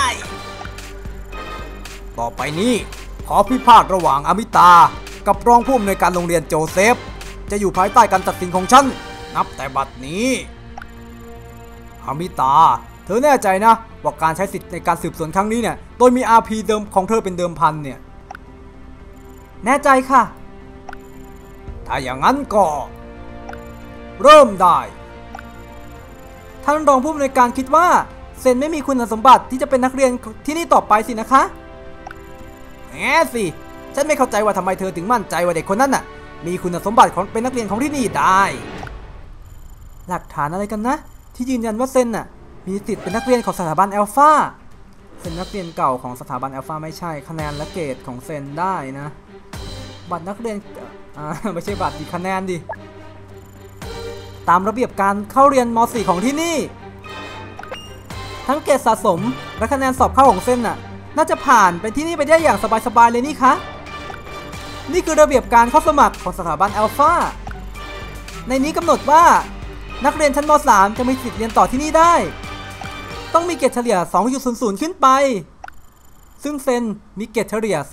ต่อไปนี้ขอพิพาทระหว่างอมิตากับรองผู้อำนวยการโรงเรียนโจเซฟจะอยู่ภายใต้การตัดสินของฉันนับแต่บัดนี้อมิตาเธอแน่ใจนะว่าการใช้สิทธิ์ในการสืบสวนครั้งนี้เนี่ยโดยมี RP เดิมของเธอเป็นเดิมพันเนี่ยแน่ใจค่ะถ้าอย่างนั้นก็เริ่มได้ท่านรองผู้อำนวยการคิดว่าเซนไม่มีคุณสมบัติที่จะเป็นนักเรียนที่นี่ต่อไปสินะคะแง่สิฉันไม่เข้าใจว่าทำไมเธอถึงมั่นใจว่าเด็กคนนั้นน่ะมีคุณสมบัติของเป็นนักเรียนของที่นี่ได้หลักฐานอะไรกันนะที่ยืนยันว่าเซนน่ะมีสิทธิ์เป็นนักเรียนของสถาบันอัลฟาเซนนักเรียนเก่าของสถาบันอัลฟาไม่ใช่คะแนนและเกรดของเซนได้นะบัตรนักเรียนไม่ใช่บัตรดิคะแนนดิตามระเบียบการเข้าเรียนม .4 ของที่นี่ทั้งเกรดสะสมและคะแนนสอบเข้าของเซนน่ะน่าจะผ่านไปที่นี่ไปได้อย่างสบายๆเลยนี่คะนี่คือระเบียบการเข้าสมัครของสถาบันอัลฟาในนี้กำหนดว่านักเรียนชั้นม .3 จะมีสิทธิ์เรียนต่อที่นี่ได้ต้องมีเกรดเฉลี่ย 2.00 ขึ้นไปซึ่งเซนมีเกรดเฉลี่ย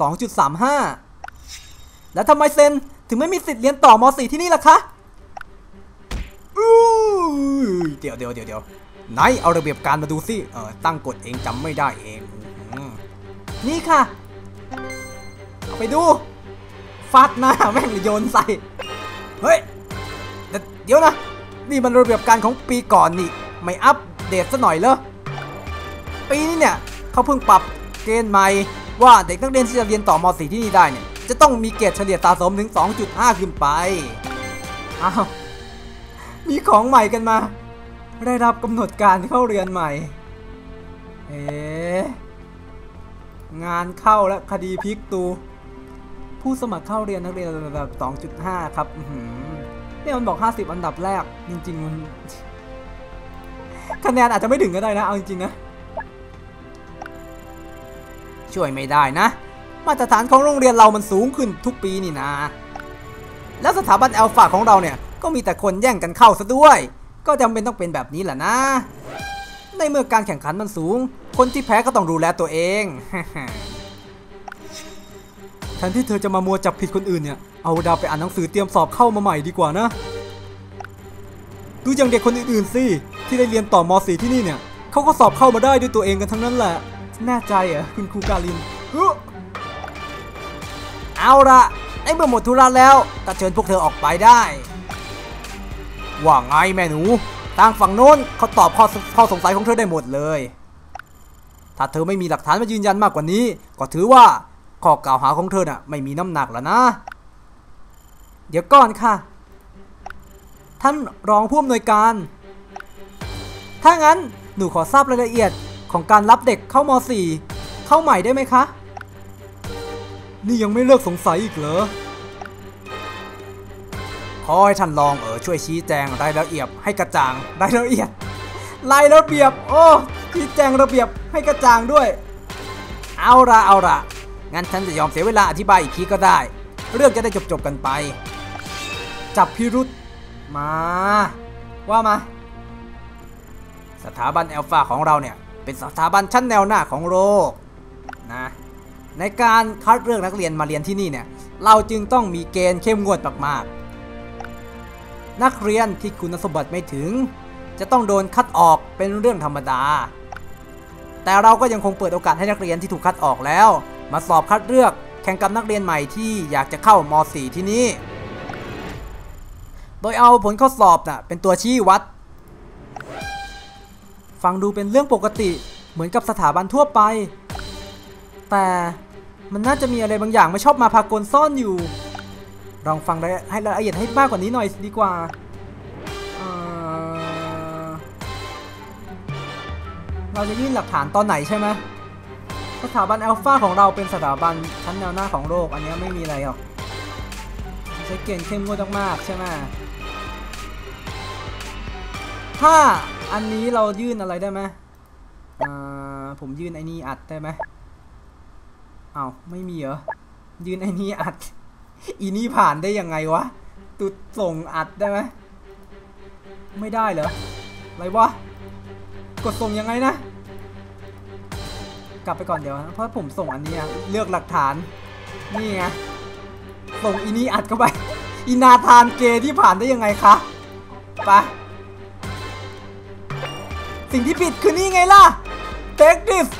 2.35 แล้วทำไมเซนถึงไม่มีสิทธิ์เรียนต่อม .4 ที่นี่ล่ะคะเดี๋ยวไหนเอาระเบียบการมาดูสิตั้งกฎเองจำไม่ได้เองนี่ค่ะเอาไปดูฟาดหน้าแม่งโยนใส่เฮ้ยเดี๋ยวนะนี่มันระเบียบการของปีก่อนนี่ไม่อัปเดตซะหน่อยเหรอปีนี้เนี่ยเขาเพิ่งปรับเกณฑ์ใหม่ว่าเด็กนักเรียนที่จะเรียนต่อม .4 ที่นี่ได้เนี่ยจะต้องมีเกรดเฉลี่ยสะสมถึง 2.5 ขึ้นไปอ้าวมีของใหม่กันมาได้รับกำหนดการเข้าเรียนใหม่งานเข้าและคดีพลิกตูผู้สมัครเข้าเรียนนักเรียนระดับ 2.5 ครับเนี่ยมันบอก50อันดับแรกจริงๆมันคะแนนอาจจะไม่ถึงก็ได้นะเอาจริงๆนะช่วยไม่ได้นะมาตรฐานของโรงเรียนเรามันสูงขึ้นทุกปีนี่นะแล้วสถาบันอัลฟาของเราเนี่ยก็มีแต่คนแย่งกันเข้าซะด้วยก็จำเป็นต้องเป็นแบบนี้แหละนะในเมื่อการแข่งขันมันสูงคนที่แพ้ก็ต้องดูแลตัวเอง แทนที่เธอจะมามัวจับผิดคนอื่นเนี่ยเอาดาวไปอ่านหนังสือเตรียมสอบเข้ามาใหม่ดีกว่านะดูอย่างเด็กคนอื่นๆสิที่ได้เรียนต่อม .4 ที่นี่เนี่ยเขาก็สอบเข้ามาได้ด้วยตัวเองกันทั้งนั้นแหละแน่ใจเหรอคุณครูกาลินเอาละในเมื่อหมดธุระแล้วก็เชิญพวกเธอออกไปได้ว่าไงแม่หนูทางฝั่งโน้นเขาตอบข้อสงสัยของเธอได้หมดเลยถ้าเธอไม่มีหลักฐานมายืนยันมากกว่านี้ก็ถือว่าข้อกล่าวหาของเธอน่ะไม่มีน้ำหนักแล้วนะเดี๋ยวก่อนค่ะท่านรองผู้อำนวยการถ้างั้นหนูขอทราบรายละเอียดของการรับเด็กเข้าม .4 เข้าใหม่ได้ไหมคะนี่ยังไม่เลิกสงสัยอีกเหรอขอให้ท่านรองช่วยชี้แจงรายละเอียดให้กระจ่างรายละเอียดรายระเบียบโอ้ชี้แจงระเบียบให้กระจ่างด้วยเอาละงั้นฉันจะยอมเสียเวลาอธิบายอีกทีก็ได้เรื่องจะได้จบกันไปจับพิรุธมาว่ามาสถาบันอัลฟาของเราเนี่ยเป็นสถาบันชั้นแนวหน้าของโลกนะในการคัดเลือกนักเรียนมาเรียนที่นี่เนี่ยเราจึงต้องมีเกณฑ์เข้มงวดมากๆนักเรียนที่คุณสมบัติไม่ถึงจะต้องโดนคัดออกเป็นเรื่องธรรมดาแต่เราก็ยังคงเปิดโอกาสให้นักเรียนที่ถูกคัดออกแล้วมาสอบคัดเลือกแข่งกับนักเรียนใหม่ที่อยากจะเข้าม.4 ที่นี่โดยเอาผลข้อสอบน่ะเป็นตัวชี้วัดฟังดูเป็นเรื่องปกติเหมือนกับสถาบันทั่วไปแต่มันน่าจะมีอะไรบางอย่างไม่ชอบมาพากลซ่อนอยู่ลองฟังให้ละเอียดให้มากกว่านี้หน่อยดีกว่าเราจะยื่นหลักฐานตอนไหนใช่ไหมสถาบันอัลฟาของเราเป็นสถาบันชั้นแนวหน้าของโลกอันนี้ไม่มีอะไรหรอกใช้เกณฑ์เข้มงวดมากๆใช่ไหมถ้าอันนี้เรายื่นอะไรได้ไหมผมยื่นไอ้นี่อัดได้ไหมอ้าวไม่มีเหรอยื่นไอ้นี่อัดอีนี่ผ่านได้ยังไงวะตุดส่งอัดได้ไหมไม่ได้เหรออะไรวะกดส่งยังไงนะกลับไปก่อนเดี๋ยวเพราะผมส่งอันนี้เลือกหลักฐานนี่ไงส่งอีนี่อัดเข้าไปอีนาธานเกย์ที่ผ่านได้ยังไงคะไปสิ่งที่ผิดคือนี่ไงล่ะ Take this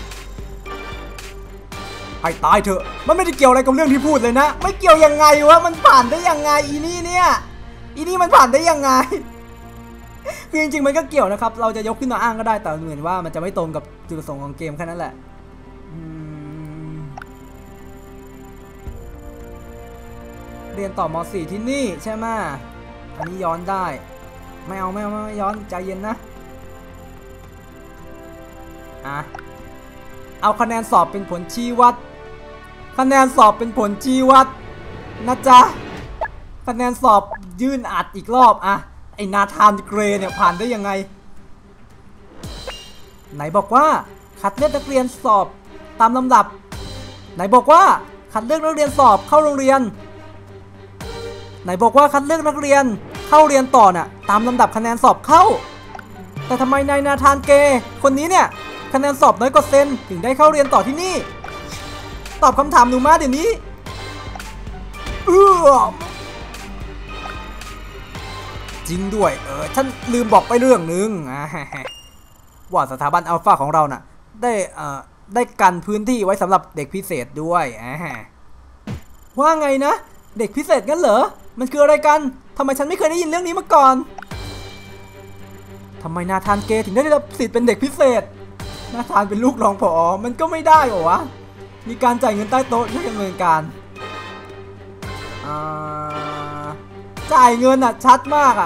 ให้ตายเถอะมันไม่ได้เกี่ยวอะไรกับเรื่องที่พูดเลยนะไม่เกี่ยวยังไงวะมันผ่านได้ยังไงอีนี่เนี่ยอีนี่มันผ่านได้ยังไงคือจริงๆมันก็เกี่ยวนะครับเราจะยกขึ้นมาอ้างก็ได้แต่เหมือนว่ามันจะไม่ตรงกับจุดประสงค์ของเกมแค่นั้นแหละเรียนต่อม .4 ที่นี่ใช่ไหมอันนี้ย้อนได้ไม่ย้อนใจเย็นนะเอาคะแนนสอบเป็นผลชี้วัดคะแนนสอบเป็นผลชี้วัดนะจ๊ะคะแนนสอบยื่นอัดอีกรอบไอ้นาธานเกรย์เนี่ยผ่านได้ยังไงไหนบอกว่าคัดเลือกนักเรียนสอบตามลำดับไหนบอกว่าคัดเลือกนักเรียนสอบเข้าโรงเรียนไหนบอกว่าคัดเลือกนักเรียนเข้าเรียนต่อน่ะตามลำดับคะแนนสอบเข้าแต่ทำไมนายนาธานเกย์คนนี้เนี่ยคะแนนสอบน้อยกว่าเซนถึงได้เข้าเรียนต่อที่นี่ตอบคำถามหนูมาเดี๋ยวนี้จริงด้วยฉันลืมบอกไปเรื่องนึงว่าสถาบันอัลฟาของเราน่ะได้กันพื้นที่ไว้สำหรับเด็กพิเศษด้วยว่าไงนะเด็กพิเศษงั้นเหรอมันคืออะไรกันทำไมฉันไม่เคยได้ยินเรื่องนี้มาก่อนทำไมนาธานเกย์ถึงได้รับสิทธิ์เป็นเด็กพิเศษนาธานเป็นลูกรองผอมันก็ไม่ได้หรอวะมีการจ่ายเงินใต้โต๊ะช่วยดำเนินการจ่ายเงินชัดมาก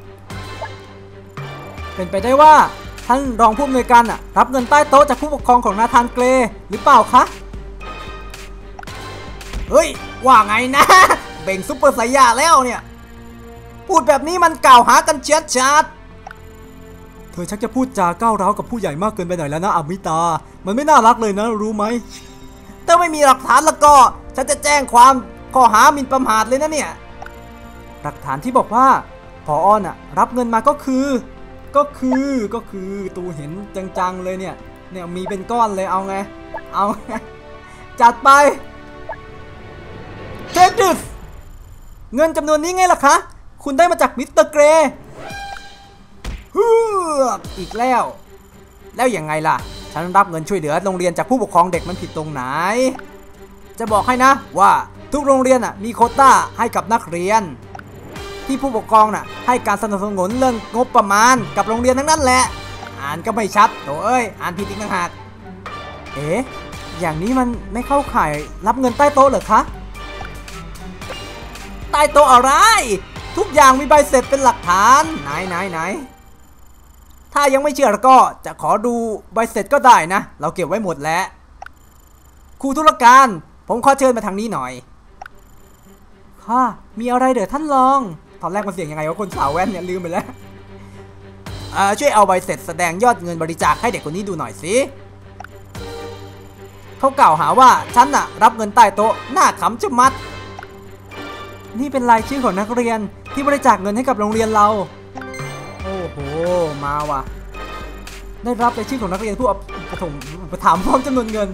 เป็นไปได้ว่าท่านรองผู้อำนวยการรับเงินใต้โต๊ะจากผู้ปกครองของนาธานเกย์หรือเปล่าคะเฮ้ยว่าไงนะเบ่งซุปเปอร์ไซย่าแล้วเนี่ยพูดแบบนี้มันกล่าวหากันชัดเธอชักจะพูดจาก้าวร้าวกับผู้ใหญ่มากเกินไปหน่อยแล้วนะอมิตามันไม่น่ารักเลยนะรู้ไหมถ้าไม่มีหลักฐานแล้วก็ฉันจะแจ้งความข้อหาหมิ่นประมาทเลยนะเนี่ยหลักฐานที่บอกว่าผอ.รับเงินมาก็คือก็คือตูเห็นจังๆเลยเนี่ยมีเป็นก้อนเลยเอาไงจัดไป Take this เงินจำนวนนี้ไงล่ะคะคุณได้มาจากมิสเตอร์เกรย์อีกแล้วยังไงล่ะฉันรับเงินช่วยเหลือโรงเรียนจากผู้ปกครองเด็กมันผิดตรงไหนจะบอกให้นะว่าทุกโรงเรียนมีโควต้าให้กับนักเรียนที่ผู้ปกครองให้การสนับสนุนเรื่องงบประมาณกับโรงเรียนทั้งนั้นแหละอ่านก็ไม่ชัดโถ่อ่านผิดอีกต่างหากอย่างนี้มันไม่เข้าข่ายรับเงินใต้โต๊ะเหรอคะใต้โต๊ะอะไรทุกอย่างมีใบเสร็จเป็นหลักฐานไหนถ้ายังไม่เชื่อก็จะขอดูใบเสร็จก็ได้นะเราเก็บไว้หมดแล้วครูธุรการผมขอเชิญมาทางนี้หน่อยค่ะมีอะไรเดี๋ยวท่านลองตอนแรกมันเสียงยังไงว่าคนสาวแว่นเนี่ยลืมไปแล้วช่วยเอาใบเสร็จแสดงยอดเงินบริจาคให้เด็กคนนี้ดูหน่อยสิเขากล่าวหาว่าฉันรับเงินใต้โต๊ะหน้าขำจะมัดนี่เป็นรายชื่อของนักเรียนที่บริจาคเงินให้กับโรงเรียนเราโอ้โหมาว่ะได้รับรายชื่อของนักเรียนผู้อุปถัมภ์พร้อมจำนวนเงิน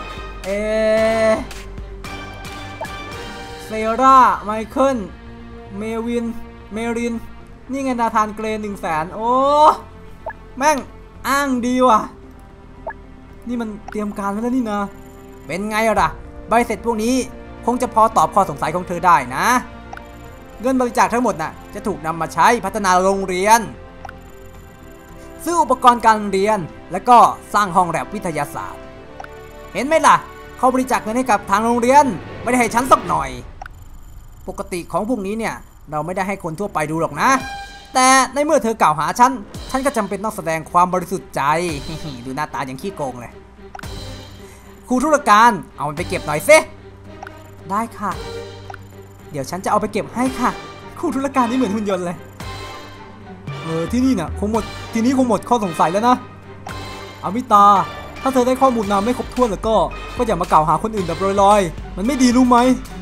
เซราไมเคิลเมรินนี่ไงนาธานเกรย์100,000โอ้แม่งอ้างดีว่ะนี่มันเตรียมการไว้แล้วนี่นะเป็นไงล่ะใบเสร็จพวกนี้คงจะพอตอบข้อสงสัยของเธอได้นะเงินบริจาคทั้งหมดจะถูกนำมาใช้พัฒนาโรงเรียนซื้ออุปกรณ์การเรียนและก็สร้างห้องแลบวิทยาศาสตร์เห็นไหมล่ะเขาบริจาคเงินให้กับทางโรงเรียนไม่ได้ให้ฉันสักหน่อยปกติของพวกนี้เนี่ยเราไม่ได้ให้คนทั่วไปดูหรอกนะแต่ในเมื่อเธอกล่าวหาฉันก็จำเป็นต้องแสดงความบริสุทธิ์ใจ ดูหน้าตาอย่างขี้โกงเลยครูธุรการเอามันไปเก็บหน่อยสิได้ค่ะเดี๋ยวฉันจะเอาไปเก็บให้ค่ะครูธุรการนี่เหมือนหุ่นยนต์เลยที่นี่คงหมดข้อสงสัยแล้วนะอมิตาถ้าเธอได้ข้อมูลนำไม่ครบถ้วนแล้วก็อย่ามากล่าวหาคนอื่นแบบลอยๆมันไม่ดีรู้ไหม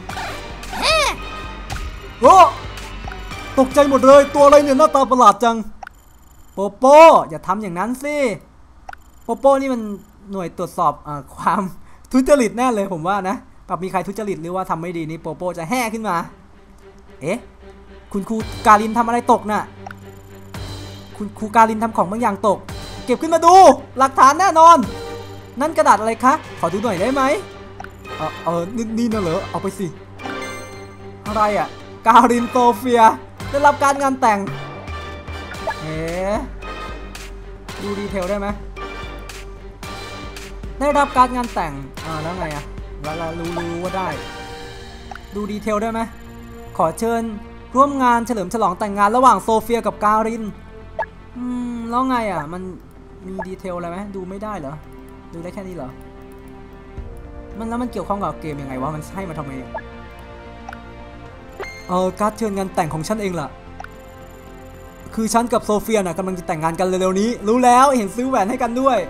โอ้ตกใจหมดเลยตัวอะไรเนี่ยหน้าตาประหลาดจังโปโป้อย่าทำอย่างนั้นสิโปโป้นี่มันหน่วยตรวจสอบความทุจริตแน่เลยผมว่านะแบบมีใครทุจริตหรือว่าทำไม่ดีนี่โปโป้จะแห่ขึ้นมาคุณครูการินทำอะไรตกน่ะคุณครูการินทำของบางอย่างตกเก็บขึ้นมาดูหลักฐานแน่นอนนั่นกระดาษอะไรคะขอดูหน่อยได้ไหมนี่นะเหรอเอาไปสิอะไรการินโซเฟียได้รับการงานแต่งดูดีเทลได้ไหมได้รับการงานแต่งแล้วไงแล้วรู้ว่าได้ดูดีเทลได้ไหมขอเชิญร่วมงานเฉลิมฉลองแต่งงานระหว่างโซเฟียกับการินแล้วไงมันมีดีเทลอะไรไหมดูไม่ได้เหรอดูได้แค่นี้เหรอแล้วมันเกี่ยวข้องกับเกมยังไงวะมันให้มาทำไมการ์ดเชิญงานแต่งของฉันเองล่ะคือฉันกับโซเฟียกำลังจะแต่งงานกันเร็วๆนี้รู้แล้วเห็นซื้อแหวนให้กันด้วย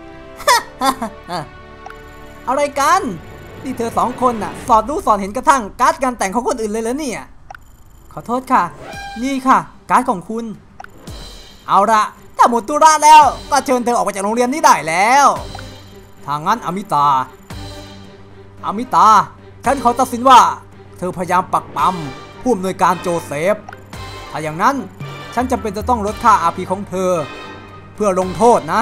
อะไรกันนี่เธอ2 คนสอดรู้สอดเห็นกระทั่งการ์ดการแต่งของคนอื่นเลยเหรอเนี่ยขอโทษค่ะนี่ค่ะการ์ดของคุณเอาละถ้าหมดธุระแล้วก็เชิญเธอออกไปจากโรงเรียนนี้ได้แล้วถ้างั้นอมิตาฉันขอตัดสินว่าเธอพยายามปักปั๊มผู้อำนวยการโจเซฟถ้าอย่างนั้นฉันจำเป็นจะต้องลดค่า RP ของเธอเพื่อลงโทษนะ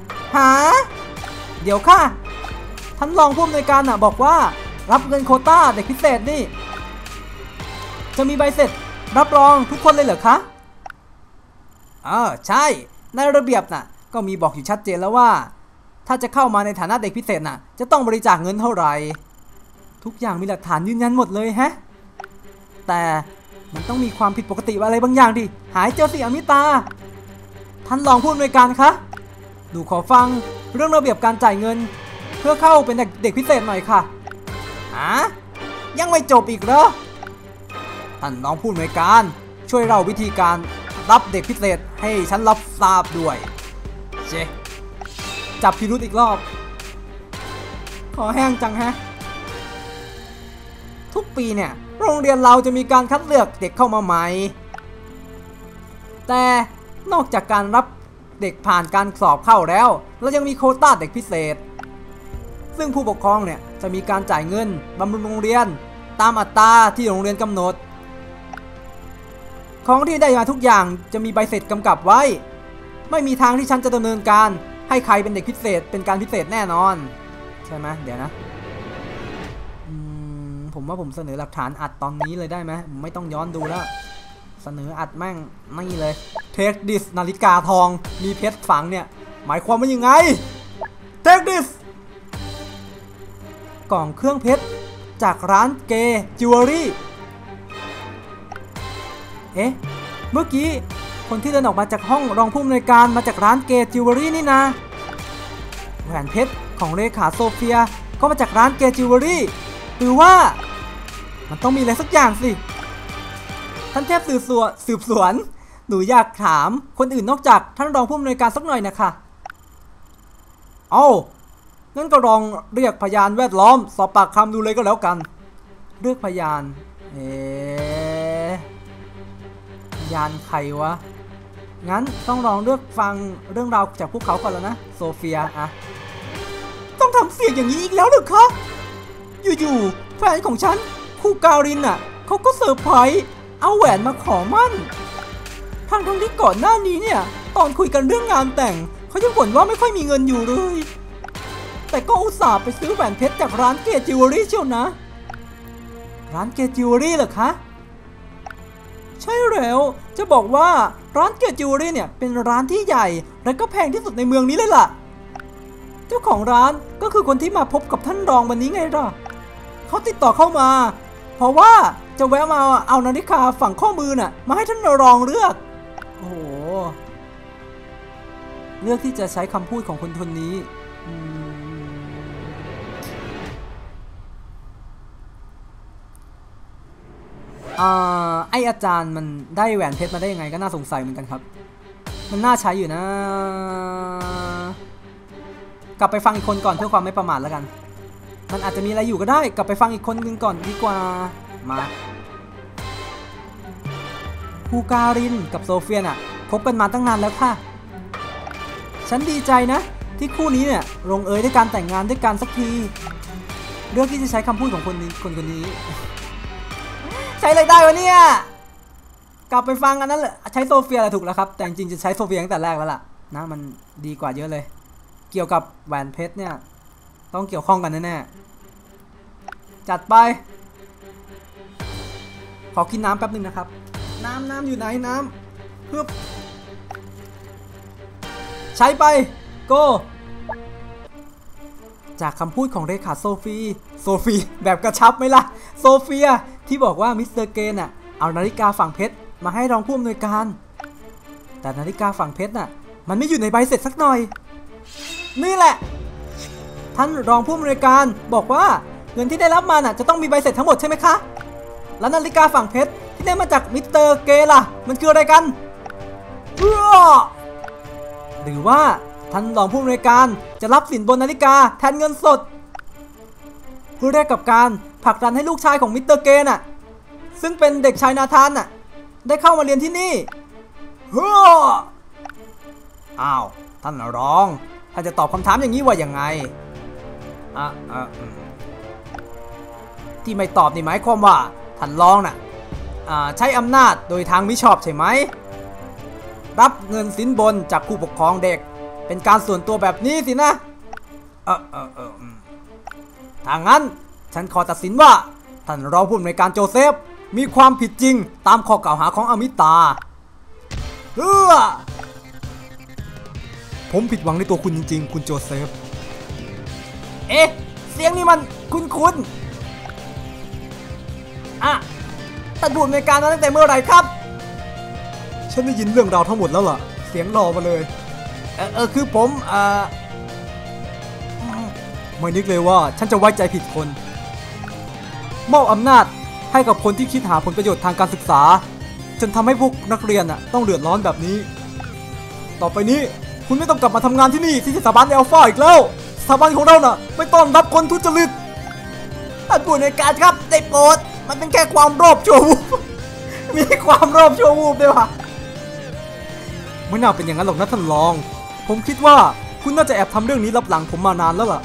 เดี๋ยวค่ะท่านรองผู้อำนวยการบอกว่ารับเงินโควต้าเด็กพิเศษนี่จะมีใบเสร็จรับรองทุกคนเลยเหรอคะใช่ในระเบียบก็มีบอกอยู่ชัดเจนแล้วว่าถ้าจะเข้ามาในฐานะเด็กพิเศษจะต้องบริจาคเงินเท่าไหร่ทุกอย่างมีหลักฐานยืนยันหมดเลยแต่มันต้องมีความผิดปกติอะไรบางอย่างดิหายเจอสิอมิตาท่านรองผู้อำนวยการคะดูขอฟังเรื่องระเบียบการจ่ายเงินเพื่อเข้าเป็นเด็กพิเศษหน่อยค่ะยังไม่จบอีกเหรอท่านรองผู้อำนวยการช่วยเล่าวิธีการรับเด็กพิเศษให้ฉันรับทราบด้วยจับพิรุธอีกรอบขอแห้งจังทุกปีเนี่ยโรงเรียนเราจะมีการคัดเลือกเด็กเข้ามาใหม่แต่นอกจากการรับเด็กผ่านการสอบเข้าแล้วยังมีโควต้าเด็กพิเศษซึ่งผู้ปกครองเนี่ยจะมีการจ่ายเงินบำรุงโรงเรียนตามอัตราที่โรงเรียนกำหนดของที่ได้มาทุกอย่างจะมีใบเสร็จกำกับไว้ไม่มีทางที่ฉันจะดำเนินการให้ใครเป็นเด็กพิเศษเป็นการพิเศษแน่นอนใช่ไหมเดี๋ยวนะผมว่าผมเสนอหลักฐานอัดตอนนี้เลยได้ไหมไม่ต้องย้อนดูแล้วเสนออัดแม่งนี่เลยเทคดิสนาฬิกาทองมีเพชรฝังเนี่ยหมายความว่ายังไงเทคดิสกล่องเครื่องเพชรจากร้านเกย์จิวเวลรี่เอ๊ะเมื่อกี้คนที่เดินออกมาจากห้องรองผู้อำนวยการมาจากร้านเกย์จิวเวลรี่นี่นะแหวนเพชรของเลขาโซเฟียก็มาจากร้านเกย์จิวเวลรี่หรือว่ามันต้องมีอะไรสักอย่างสิท่านเทพสืบสวนหนูอยากถามคนอื่นนอกจากท่านรองผู้อำนวยการสักหน่อยนะคะงั้นก็ลองเรียกพยานแวดล้อมสอบปากคำดูเลยก็แล้วกันเรียกพยานพยานใครวะงั้นต้องลองเลือกฟังเรื่องราวจากพวกเขาก่อนแล้วนะโซเฟียอะต้องทำเสียงอย่างนี้อีกแล้วหรือคะอยู่ๆแฟนของฉันครูการินน่ะเขาก็เซอร์ไพรส์เอาแหวนมาขอมั่นทั้งที่ก่อนหน้านี้เนี่ยตอนคุยกันเรื่องงานแต่งเขายังบ่นว่าไม่ค่อยมีเงินอยู่เลยแต่ก็อุตส่าห์ไปซื้อแหวนเพชรจากร้านเกย์จิวเวลรี่เชียวนะร้านเกย์จิวเวลรี่เหรอคะใช่แล้วจะบอกว่าร้านเกย์จิวเวลรี่เนี่ยเป็นร้านที่ใหญ่และก็แพงที่สุดในเมืองนี้เลยล่ะเจ้าของร้านก็คือคนที่มาพบกับท่านรองวันนี้ไงล่ะเขาติดต่อเข้ามาเพราะว่าจะแวะมาเอานาฬิกาฝังข้อมือน่ะมาให้ท่านรองเลือกโอ้โหเลือกที่จะใช้คำพูดของคนนี้ไออาจารย์มันได้แหวนเพชรมาได้ยังไงก็น่าสงสัยเหมือนกันครับมันน่าใช้อยู่นะกลับไปฟังอีกคนก่อนเพื่อความไม่ประมาทแล้วกันมันอาจจะมีอะไรอยู่ก็ได้กลับไปฟังอีกคนนึงก่อนดีกว่ามาครูการินกับโซเฟียน่ะคบกันมาตั้งนานแล้วค่ะฉันดีใจนะที่คู่นี้เนี่ยลงเอยด้วยการแต่งงานด้วยกันสักทีเลือกที่จะใช้คำพูดของคนนี้ใช้อะไรได้วะเนี่ยกลับไปฟังอันนั้นแหละใช้โซเฟียแหละถูกแล้วครับแต่จริงๆจะใช้โซเฟียตั้งแต่แรกแล้วล่ะนะมันดีกว่าเยอะเลยเกี่ยวกับแหวนเพชรเนี่ยต้องเกี่ยวข้องกันแน่ๆจัดไปขอกินน้ำแป๊บนึงนะครับน้ำอยู่ไหนน้ำฮึบใช้ไปโกจากคำพูดของเลขาโซฟีแบบกระชับไหมล่ะโซเฟียที่บอกว่ามิสเตอร์เกนน่ะเอานาฬิกาฝังเพชรมาให้รองผู้อำนวยการแต่นาฬิกาฝังเพชรน่ะมันไม่อยู่ในใบเสร็จสักหน่อยนี่แหละท่านรองผู้อำนวยการบอกว่าเงินที่ได้รับมาน่ะจะต้องมีใบเสร็จทั้งหมดใช่ไหมคะแล้วนาฬิกาฝังเพชรที่ได้มาจากมิสเตอร์เกล่ะมันคืออะไรกันหรือว่าท่านรองผู้อำนวยการจะรับสินบนนาฬิกาแทนเงินสดเพื่อแลกกับการผลักดันให้ลูกชายของมิสเตอร์เกน่ะซึ่งเป็นเด็กชายนาธานน่ะได้เข้ามาเรียนที่นี่อ้าวท่านรองถ้าจะตอบคำถามอย่างนี้ว่ายังไงที่ไม่ตอบนี่หมายความว่าท่านรองน่ะใช้อำนาจโดยทางมิชอบใช่ไหมรับเงินสินบนจากผู้ปกครองเด็กเป็นการส่วนตัวแบบนี้สินะถ้างั้นฉันขอตัดสินว่าท่านรองผู้อำนวยการโจเซฟมีความผิดจริงตามข้อกล่าวหาของอมิตาผมผิดหวังในตัวคุณจริงๆคุณโจเซฟเสียงนี้มันคุ้นท่านผู้อำนวยการมาตั้งแต่เมื่อไหร่ครับฉันได้ยินเรื่องราวทั้งหมดแล้วล่ะเสียงรอมาเลยคือผมไม่นึกเลยว่าฉันจะไว้ใจผิดคนมอบอำนาจให้กับคนที่คิดหาผลประโยชน์ทางการศึกษาจนทำให้พวกนักเรียนต้องเดือดร้อนแบบนี้ต่อไปนี้คุณไม่ต้องกลับมาทำงานที่นี่ที่สถาบันอัลฟาอีกแล้วสถาบันของเราไม่ต้อนรับคนทุจริตท่านผู้อำนวยการครับได้โปรดมันเป็นแค่ความโลภชั่ววูบมีความโลภชั่ววูบด้วยวะไม่น่าเป็นอย่างนั้นหรอกนะท่านรองผมคิดว่าคุณน่าจะแอบทำเรื่องนี้ลับหลังผมมานานแล้วล่ะ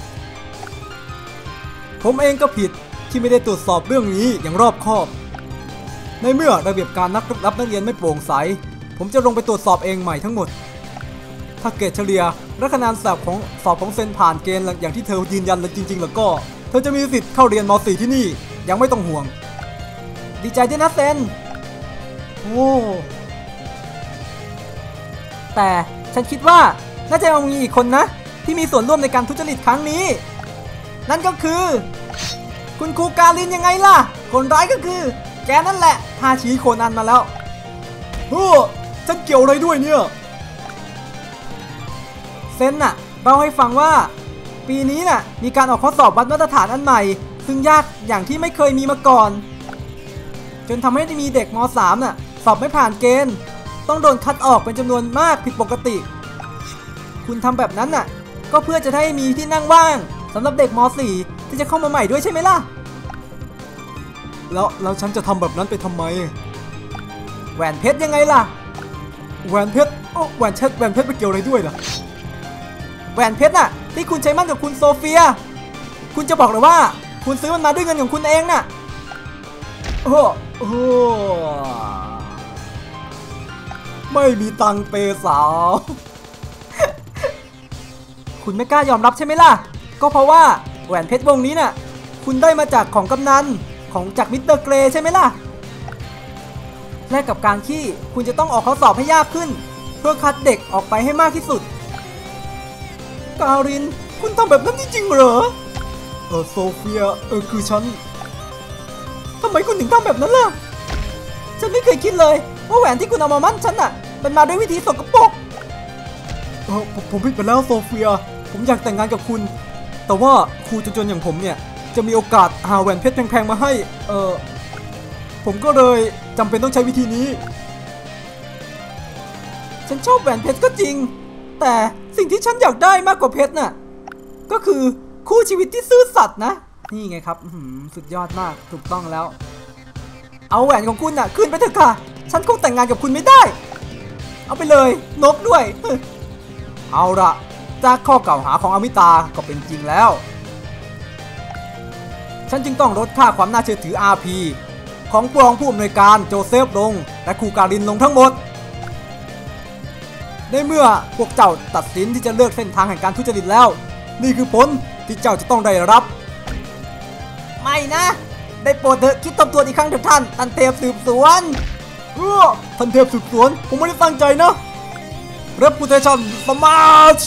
ผมเองก็ผิดที่ไม่ได้ตรวจสอบเรื่องนี้อย่างรอบคอบในเมื่อระเบียบการรับนักเรียนไม่โปร่งใสผมจะลงไปตรวจสอบเองใหม่ทั้งหมดถ้าเกรดเฉลี่ยและคะแนนสอบของเซนผ่านเกณฑ์อย่างที่เธอยืนยันเลยจริงๆแล้วก็เธอจะมีสิทธิ์เข้าเรียนม .4 ที่นี่ยังไม่ต้องห่วงดีใจด้วยนะเซนโอ้แต่ฉันคิดว่าน่าจะมีอีกคนนะที่มีส่วนร่วมในการทุจริตครั้งนี้นั่นก็คือคุณครูกาลินยังไงล่ะคนร้ายก็คือแกนั่นแหละพาชี้โคนันมาแล้วฉันเกี่ยวอะไรด้วยเนี่ยเซนน่ะเล่าให้ฟังว่าปีนี้น่ะมีการออกข้อสอบวัดมาตรฐานอันใหม่ซึ่งยากอย่างที่ไม่เคยมีมาก่อนจนทำให้มีเด็กม .3 น่ะสอบไม่ผ่านเกณฑ์ต้องโดนคัดออกเป็นจำนวนมากผิดปกติคุณทำแบบนั้นน่ะก็เพื่อจะได้มีที่นั่งว่างสำหรับเด็กม .4 ที่จะเข้ามาใหม่ด้วยใช่ไหมล่ะแล้วฉันจะทำแบบนั้นไปทำไมแหวนเพชรยังไงล่ะแหวนเพชรแหวนเพชรไปเกี่ยวอะไรด้วยล่ะแหวนเพชรน่ะที่คุณใช้มั่นกับคุณโซเฟียคุณจะบอกเลยว่าคุณซื้อมันมาด้วยเงินของคุณเองน่ะโอ้ไม่มีตังค์เปย์สาวคุณไม่กล้ายอมรับใช่ไหมล่ะก็เพราะว่าแหวนเพชรวงนี้น่ะคุณได้มาจากของกำนันของจากมิสเตอร์เกรย์ใช่ไหมล่ะแลกกับการที่คุณจะต้องออกข้อสอบให้ยากขึ้นเพื่อคัดเด็กออกไปให้มากที่สุดการินคุณทำแบบนั้นจริงๆเหรอโซเฟียคือฉันทำไมคุณถึงทำแบบนั้นล่ะฉันไม่เคยคิดเลยว่าแหวนที่คุณเอามามั่นฉันน่ะเป็นมาด้วยวิธีสกปรกผมผิดไปแล้วโซเฟียผมอยากแต่งงานกับคุณแต่ว่าครูจนๆอย่างผมเนี่ยจะมีโอกาสหาแหวนเพชรแพงๆมาให้ผมก็เลยจำเป็นต้องใช้วิธีนี้ฉันชอบแหวนเพชรก็จริงแต่สิ่งที่ฉันอยากได้มากกว่าเพชรน่ะก็คือคู่ชีวิตที่ซื่อสัตย์นะนี่ไงครับสุดยอดมากถูกต้องแล้วเอาแหวนของคุณน่ะคืนไปเถอะค่ะฉันคงแต่งงานกับคุณไม่ได้เอาไปเลยนกด้วยเอาละจากข้อกล่าวหาของอมิตาก็เป็นจริงแล้วฉันจึงต้องลดค่าความน่าเชื่อถือ RP ของรองผู้อำนวยการโจเซฟลงและครูการินลงทั้งหมดในเมื่อพวกเจ้าตัดสินที่จะเลือกเส้นทางแห่งการทุจริตแล้วนี่คือผลที่เจ้าจะต้องได้รับไม่นะได้โปรดเถอะคิดทบทวนอีกครั้งเถอะท่านเทพสืบสวนท่านเทพสืบสวนผมไม่ได้ตั้งใจนะ Reputation Smash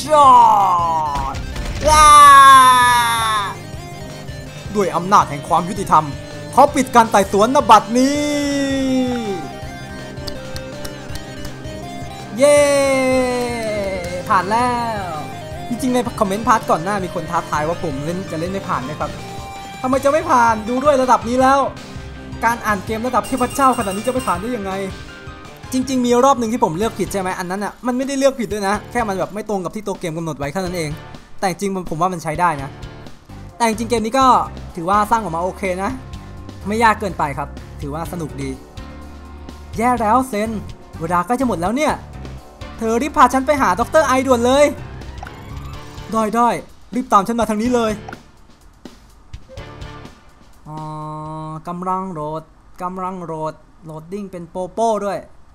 ด้วยอำนาจแห่งความยุติธรรมขอปิดการไต่สวนณบัดนี้เย้ผ่านแล้วจริงๆในคอมเมนต์พาร์ทก่อนหน้ามีคนท้าทายว่าผมจะเล่นไม่ผ่านนะครับทำไมจะไม่ผ่านดูด้วยระดับนี้แล้วการอ่านเกมระดับเทพเจ้าขนาดนี้จะไม่ผ่านได้ยังไงจริงๆมีรอบหนึ่งที่ผมเลือกผิดใช่ไหมอันนั้นอ่ะมันไม่ได้เลือกผิดด้วยนะแค่มันแบบไม่ตรงกับที่ตัวเกมกำหนดไว้แค่นั้นเองแต่จริงผมว่ามันใช้ได้นะแต่จริงเกมนี้ก็ถือว่าสร้างออกมาโอเคนะไม่ยากเกินไปครับถือว่าสนุกดีแย่แล้วเซนเวลาใกล้จะหมดแล้วเนี่ยเธอรีบพาฉันไปหาดร.ไอด่วนเลยได้รีบตามฉันมาทางนี้เลยกำลังโหลดโหลดดิ้งเป็นโปโป้ด้วย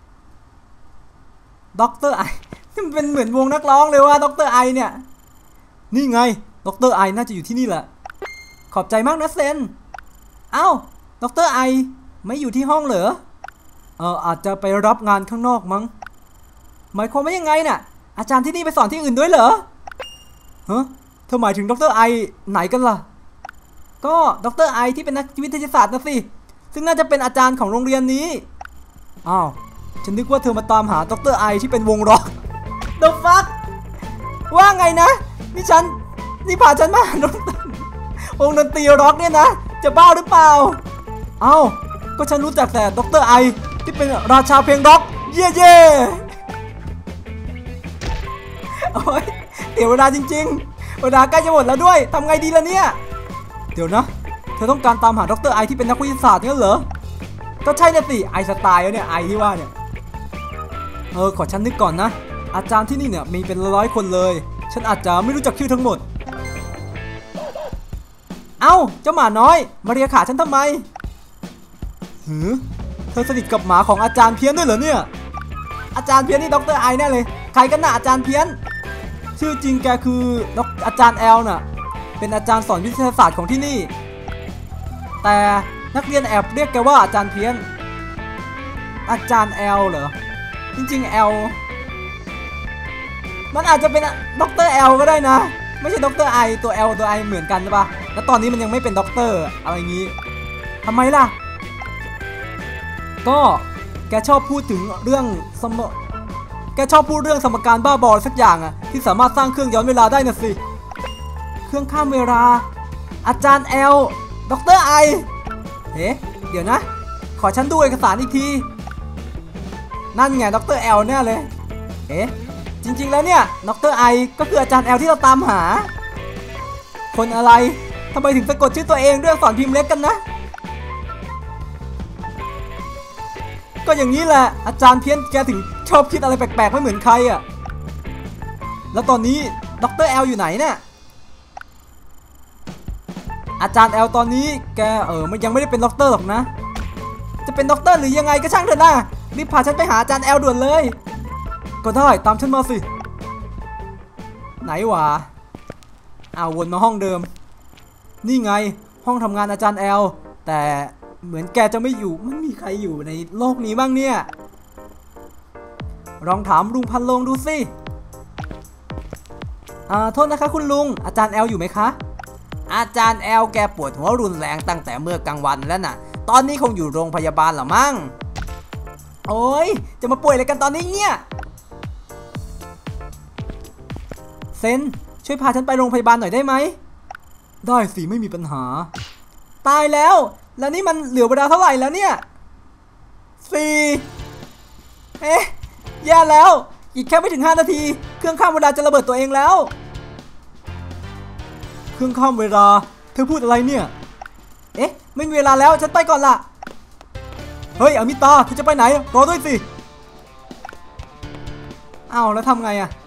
ดร.ไอมันเป็นเหมือนวงนักร้องเลยว่าดร.ไอเนี่ยนี่ไงดร.ไอน่าจะอยู่ที่นี่แหละขอบใจมากนะเซนเอ้าดร.ไอไม่อยู่ที่ห้องเหรออาจจะไปรับงานข้างนอกมั้งหมายความว่ายังไงน่ะอาจารย์ที่นี่ไปสอนที่อื่นด้วยเหรอเธอหมายถึงดร.ไอไหนกันล่ะก็ดร.ไอที่เป็นนักวิทยาศาสตร์นะสิซึ่งน่าจะเป็นอาจารย์ของโรงเรียนนี้อ้าวฉันนึกว่าเธอมาตามหาดร.ไอที่เป็นวงร็อก The fuck ว่าไงนะนี่พาฉันมาวงดนตรีร็อกเนี่ยนะจะบ้าหรือเปล่าเอ้าก็ฉันรู้จักแต่ดร.ไอที่เป็นราชาเพลงร็อกเย่โอ้ยเดี๋ยวเวลาจริงๆเวลาใกล้จะหมดแล้วด้วยทำไงดีล่ะเนี่ยเดี๋ยวนะเธอต้องการตามหาดร.ไอที่เป็นนักวิทยาศาสตร์งั้นเหรอก็ใช่นะสิไอสไตล์แล้วเนี่ยไอที่ว่าเนี่ยขอฉันนึกก่อนนะอาจารย์ที่นี่เนี่ยมีเป็นร้อยคนเลยฉันอาจจะไม่รู้จักชื่อทั้งหมดเอ้าเจ้าหมาน้อยมาเรียกขาฉันทำไมเธอสนิทกับหมาของอาจารย์เพี้ยนด้วยเหรอเนี่ยอาจารย์เพี้ยนนี่ดร.ไอแน่เลยใครกันน่ะอาจารย์เพี้ยนชื่อจริงแกคืออาจารย์แอลน่ะเป็นอาจารย์สอนวิทยาศาสตร์ของที่นี่แต่นักเรียนแอบเรียกแกว่าอาจารย์เพี้ยนอาจารย์แอลเหรอจริงๆแอลมันอาจจะเป็นดร.แอลก็ได้นะไม่ใช่ดร.ไอตัว L ตัว I เหมือนกันใช่ปะแล้วตอนนี้มันยังไม่เป็นด็อกเตอร์อะไรอย่างนี้ทำไมล่ะก็แกชอบพูดถึงเรื่องแกชอบพูดเรื่องสมการบ้าบอสักอย่างอะที่สามารถสร้างเครื่องย้อนเวลาได้น่ะสิเครื่องข้ามเวลาอาจารย์ L ดร. I เฮ้เดี๋ยวนะขอฉันดูเอกสารอีกทีนั่นไงดร. L เนี่ยเลยเอ๊ะจริงๆแล้วเนี่ยดร. I ก็คืออาจารย์ L ที่เราตามหาคนอะไรทำไมถึงสะกดชื่อตัวเองด้วยอักษรพิมพ์เล็กกันนะก็อย่างนี้แหละอาจารย์เพี้ยนแกถึงชอบคิดอะไรแปลกๆไม่เหมือนใครอ่ะแล้วตอนนี้ดร. L อยู่ไหนเนี่ยอาจารย์ L ตอนนี้แกมันยังไม่ได้เป็นด็อกเตอร์หรอกนะจะเป็นด็อกเตอร์หรือยังไงก็ช่างเถอะนะรีบพาฉันไปหาอาจารย์ L ด่วนเลยก็ได้ตามฉันมาสิไหนวะวนมาห้องเดิมนี่ไงห้องทำงานอาจารย์ L แต่เหมือนแกจะไม่อยู่ไม่มีใครอยู่ในโลกนี้บ้างเนี่ยลองถามลุงพันโลงดูสิโทษนะคะคุณลุงอาจารย์ L อยู่ไหมคะอาจารย์ L แกปวดหัวรุนแรงตั้งแต่เมื่อกลางวันแล้วน่ะตอนนี้คงอยู่โรงพยาบาลหรอมั้งโอ้ยจะมาป่วยอะไรกันตอนนี้เนี่ยเซนช่วยพาฉันไปโรงพยาบาลหน่อยได้ไหมได้สิไม่มีปัญหาตายแล้วนี่มันเหลือเวลาเท่าไหร่แล้วเนี่ย4แย่แล้วอีกแค่ไม่ถึง5นาทีเครื่องข้ามเวลาจะระเบิดตัวเองแล้วเครื่องข้ามเวลาเธอพูดอะไรเนี่ยไม่มีเวลาแล้วฉันไปก่อนละเฮ้ยอมิตาเธอจะไปไหนรอด้วยสิแล้วทำไงอะ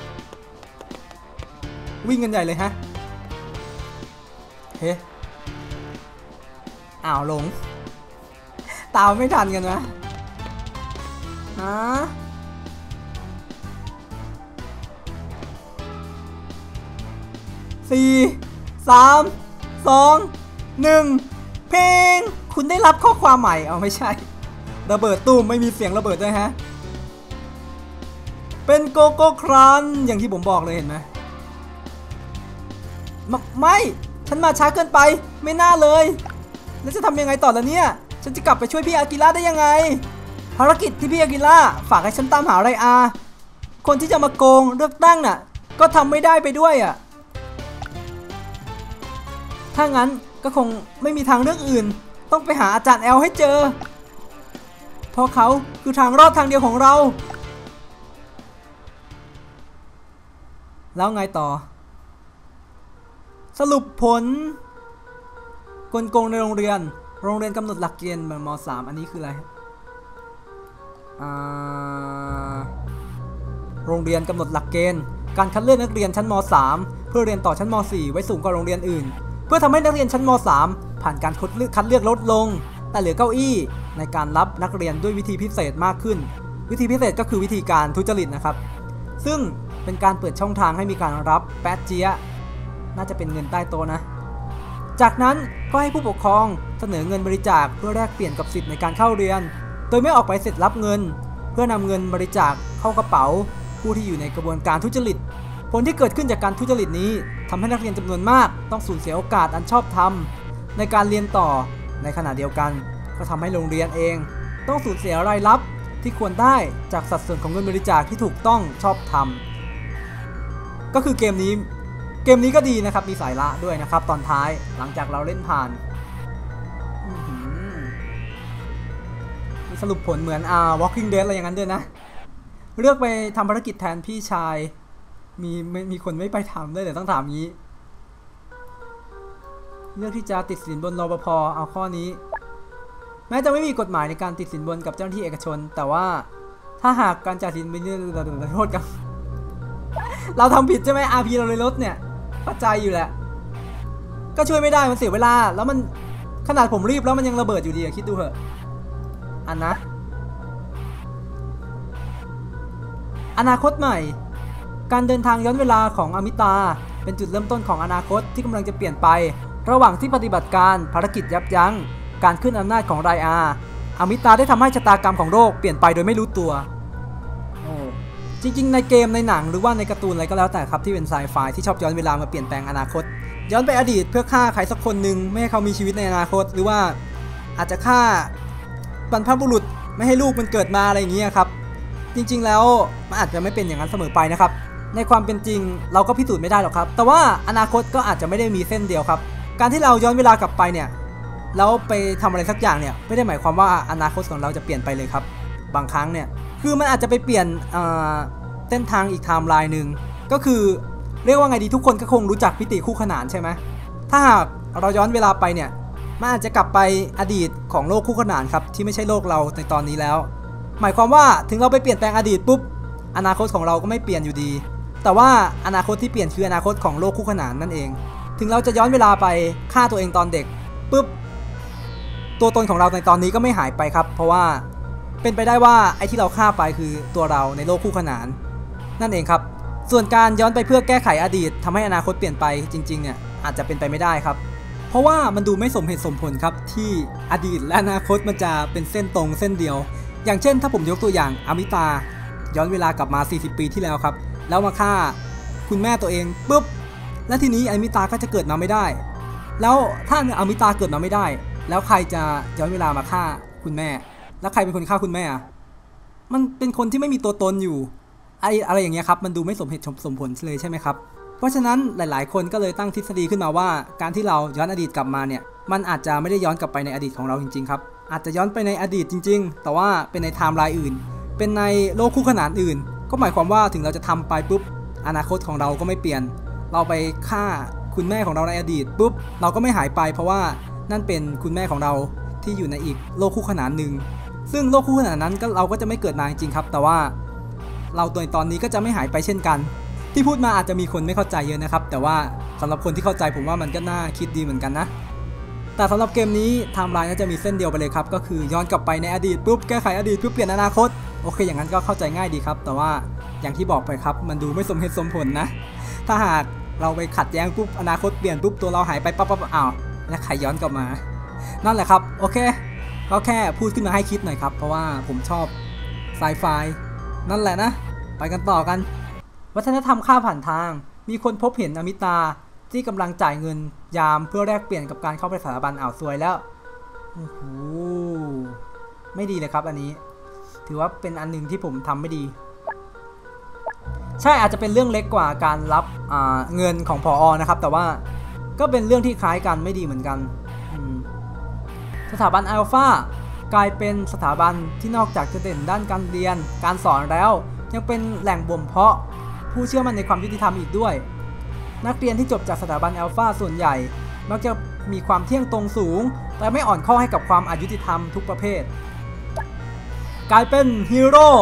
วิ่งกันใหญ่เลยฮะลงตามไม่ทันกันนะ4 3 2 1เพลงคุณได้รับข้อความใหม่ไม่ใช่ระเบิดตู้มไม่มีเสียงระเบิดด้วยฮะเป็นโกโก้ครันอย่างที่ผมบอกเลยเห็นไหมไม่ฉันมาช้าเกินไปไม่น่าเลยแล้วจะทำยังไงต่อละเนี่ยฉันจะกลับไปช่วยพี่อากิระได้ยังไงภารกิจที่พี่อากิระฝากให้ฉันตามหาไรอาคนที่จะมาโกงเลือกตั้งน่ะก็ทำไม่ได้ไปด้วยอ่ะถ้างั้นก็คงไม่มีทางเลือกอื่นต้องไปหาอาจารย์ L ให้เจอเพราะเขาคือทางรอดทางเดียวของเราแล้วไงต่อสรุปผลกลโกงในโรงเรียนกำหนดหลักเกณฑ์ม.3 อันนี้คืออะไรโรงเรียนกำหนดหลักเกณฑ์การคัดเลือกนักเรียนชั้นม.3 เพื่อเรียนต่อชั้นม.4 ไว้สูงกว่าโรงเรียนอื่นเพื่อทำให้นักเรียนชั้นม.3 ผ่านการคัดเลือกลดลงแต่เหลือเก้าอี้ในการรับนักเรียนด้วยวิธีพิเศษมากขึ้นวิธีพิเศษก็คือวิธีการทุจริตนะครับซึ่งเป็นการเปิดช่องทางให้มีการรับแป๊ดเจี๊ยน่าจะเป็นเงินใต้โต๊ะนะจากนั้นก็ให้ผู้ปกครองเสนอเงินบริจาคเพื่อแลกเปลี่ยนกับสิทธิ์ในการเข้าเรียนโดยไม่ออกไปเสร็จรับเงินเพื่อนำเงินบริจาคเข้ากระเป๋าผู้ที่อยู่ในกระบวนการทุจริตผลที่เกิดขึ้นจากการทุจริตนี้ทำให้นักเรียนจำนวนมากต้องสูญเสียโอกาสอันชอบธรรมในการเรียนต่อในขณะเดียวกันก็ทำให้โรงเรียนเองต้องสูญเสียรายรับที่ควรได้จากสัดส่วนของเงินบริจาคที่ถูกต้องชอบธรรมก็คือเกมนี้ก็ดีนะครับมีสาระด้วยนะครับตอนท้ายหลังจากเราเล่นผ่านมีสรุปผลเหมือนWalking Dead อะไรอย่างนั้นด้วยนะเลือกไปทำภารกิจแทนพี่ชายมีคนไม่ไปทำด้วยแต่ต้องถามงี้เลือกที่จะติดสินบนรปภข้อนี้แม้จะไม่มีกฎหมายในการติดสินบนกับเจ้าหน้าที่เอกชนแต่ว่าถ้าหากการจ่ายสินเป็นโทษกันเราทำผิดใช่ไหม RP เราเลยลดเนี่ยเข้าใจอยู่แหละก็ช่วยไม่ได้มันเสียเวลาแล้วมันขนาดผมรีบแล้วมันยังระเบิดอยู่ดีคิดดูเถอะอันนะอนาคตใหม่การเดินทางย้อนเวลาของอมิตาเป็นจุดเริ่มต้นของอนาคตที่กำลังจะเปลี่ยนไประหว่างที่ปฏิบัติการภารกิจยับยั้งการขึ้นอำนาจของไรอาอมิตาได้ทำให้ชะตากรรมของโลกเปลี่ยนไปโดยไม่รู้ตัวโอ้จริงๆในเกมในหนังหรือว่าในการ์ตูนอะไรก็แล้วแต่ครับที่เป็นไซไฟที่ชอบย้อนเวลามาเปลี่ยนแปลงอนาคตย้อนไปอดีตเพื่อฆ่าใครสักคนหนึ่งไม่ให้เขามีชีวิตในอนาคตหรือว่าอาจจะฆ่าบรรพบุรุษไม่ให้ลูกมันเกิดมาอะไรอย่างเงี้ยครับจริงๆแล้วมันอาจจะไม่เป็นอย่างนั้นเสมอไปนะครับในความเป็นจริงเราก็พิสูจน์ไม่ได้หรอกครับแต่ว่าอนาคตก็อาจจะไม่ได้มีเส้นเดียวครับการที่เราย้อนเวลากลับไปเนี่ยแล้วไปทำอะไรสักอย่างเนี่ยไม่ได้หมายความว่าอนาคตของเราจะเปลี่ยนไปเลยครับบางครั้งเนี่ยคือมันอาจจะไปเปลี่ยนเส้นทางอีกไทม์ไลน์หนึ่งก็คือเรียกว่าไงดีทุกคนก็คงรู้จักมิติคู่ขนานใช่ไหมถ้าหากเราย้อนเวลาไปเนี่ยมันอาจจะกลับไปอดีตของโลกคู่ขนานครับที่ไม่ใช่โลกเราในตอนนี้แล้วหมายความว่าถึงเราไปเปลี่ยนแปลงอดีตปุ๊บอนาคตของเราก็ไม่เปลี่ยนอยู่ดีแต่ว่าอนาคตที่เปลี่ยนคืออนาคตของโลกคู่ขนานนั่นเองถึงเราจะย้อนเวลาไปฆ่าตัวเองตอนเด็กปุ๊บตัวตนของเราในตอนนี้ก็ไม่หายไปครับเพราะว่าเป็นไปได้ว่าไอ้ที่เราฆ่าไปคือตัวเราในโลกคู่ขนานนั่นเองครับส่วนการย้อนไปเพื่อแก้ไขอดีตทำให้อนาคตเปลี่ยนไปจริงๆเนี่ยอาจจะเป็นไปไม่ได้ครับเพราะว่ามันดูไม่สมเหตุสมผลครับที่อดีตและอนาคตมันจะเป็นเส้นตรงเส้นเดียวอย่างเช่นถ้าผมยกตัวอย่างอมิตาย้อนเวลากลับมา40ปีที่แล้วครับแล้วมาฆ่าคุณแม่ตัวเองปุ๊บและทีนี้อมิตาก็จะเกิดมาไม่ได้แล้วถ้าอมิตาเกิดมาไม่ได้แล้วใครจะย้อนเวลามาฆ่าคุณแม่แล้วใครเป็นคนฆ่าคุณแม่มันเป็นคนที่ไม่มีตัวตนอยู่อะไรอย่างเงี้ยครับมันดูไม่สมเหตุสมผลเลยใช่ไหมครับเพราะฉะนั้นหลายๆคนก็เลยตั้งทฤษฎีขึ้นมาว่าการที่เราย้อนอดีตกลับมาเนี่ยมันอาจจะไม่ได้ย้อนกลับไปในอดีตของเราจริงๆครับอาจจะย้อนไปในอดีตจริงๆแต่ว่าเป็นในไทม์ไลน์อื่นเป็นในโลกคู่ขนานอื่นก็หมายความว่าถึงเราจะทำไปปุ๊บอนาคตของเราก็ไม่เปลี่ยนเราไปฆ่าคุณแม่ของเราในอดีตปุ๊บเราก็ไม่หายไปเพราะว่านั่นเป็นคุณแม่ของเราที่อยู่ในอีกโลกคู่ขนานหนึ่งซึ่งโลกคู่ขนานนั้นก็เราก็จะไม่เกิดมาจริงๆครับแต่ว่าเราตัวตอนนี้ก็จะไม่หายไปเช่นกันที่พูดมาอาจจะมีคนไม่เข้าใจเยอะนะครับแต่ว่าสำหรับคนที่เข้าใจผมว่ามันก็น่าคิดดีเหมือนกันนะแต่สำหรับเกมนี้ไทม์ไลน์ก็จะมีเส้นเดียวไปเลยครับก็คือย้อนกลับไปในอดีตปุ๊บแก้ไขอดีตเพื่อเปลี่ยนอนาคตโอเคอย่างนั้นก็เข้าใจง่ายดีครับแต่ว่าอย่างที่บอกไปครับมันดูไม่สมเหตุสมผลนะถ้าหากเราไปขัดแย้งปุ๊บอนาคตเปลี่ยนปุ๊บตัวเราหายไปปั๊บอ้าวแล้วใครย้อนกลับมานั่นแหละครับโอเคก็แค่พูดขึ้นมาให้คิดหน่อยครับเพราะว่าผมชอบไซไฟนั่นแหละนะไปกันต่อกันวัฒนธรรมค่าผ่านทางมีคนพบเห็นอมิตาที่กำลังจ่ายเงินยามเพื่อแลกเปลี่ยนกับการเข้าไปสถาบันอ่าวซวยแล้วโอ้โหไม่ดีเลยครับอันนี้ถือว่าเป็นอันหนึ่งที่ผมทำไม่ดีใช่อาจจะเป็นเรื่องเล็กกว่าการรับเงินของผอ.นะครับแต่ว่าก็เป็นเรื่องที่คล้ายกันไม่ดีเหมือนกันสถาบันอัลฟากลายเป็นสถาบันที่นอกจากจะเด่นด้านการเรียนการสอนแล้วยังเป็นแหล่งบ่มเพาะผู้เชื่อมั่นในความยุติธรรมอีกด้วยนักเรียนที่จบจากสถาบันอัลฟาส่วนใหญ่มักจะมีความเที่ยงตรงสูงแต่ไม่อ่อนข้อให้กับความอยุติธรรมทุกประเภทกลายเป็นฮีโร่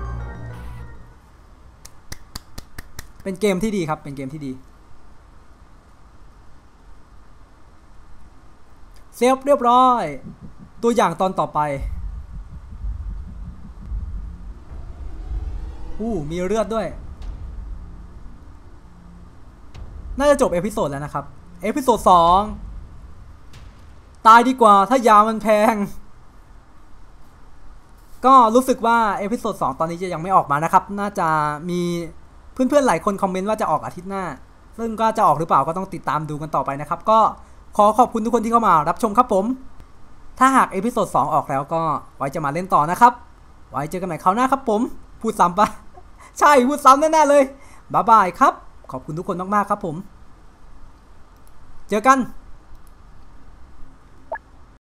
เป็นเกมที่ดีครับเป็นเกมที่ดีเซฟเรียบร้อยตัวอย่างตอนต่อไปมีเลือดด้วยน่าจะจบเอพิโซดแล้วนะครับเอพิโซด2ตายดีกว่าถ้ายามันแพงก็รู้สึกว่าเอพิโซด2ตอนนี้จะยังไม่ออกมานะครับน่าจะมีเพื่อนๆหลายคนคอมเมนต์ว่าจะออกอาทิตย์หน้าซึ่งก็จะออกหรือเปล่าก็ต้องติดตามดูกันต่อไปนะครับก็ขอขอบคุณทุกคนที่เข้ามารับชมครับผมถ้าหากเอพิโซด2ออกแล้วก็ไว้จะมาเล่นต่อนะครับไว้เจอกันใหม่คราวหน้าครับผมพูดซ้ำปะใช่พูดซ้ำแน่ๆเลยบ๊ายบายครับขอบคุณทุกคนมากๆครับผมเจอกัน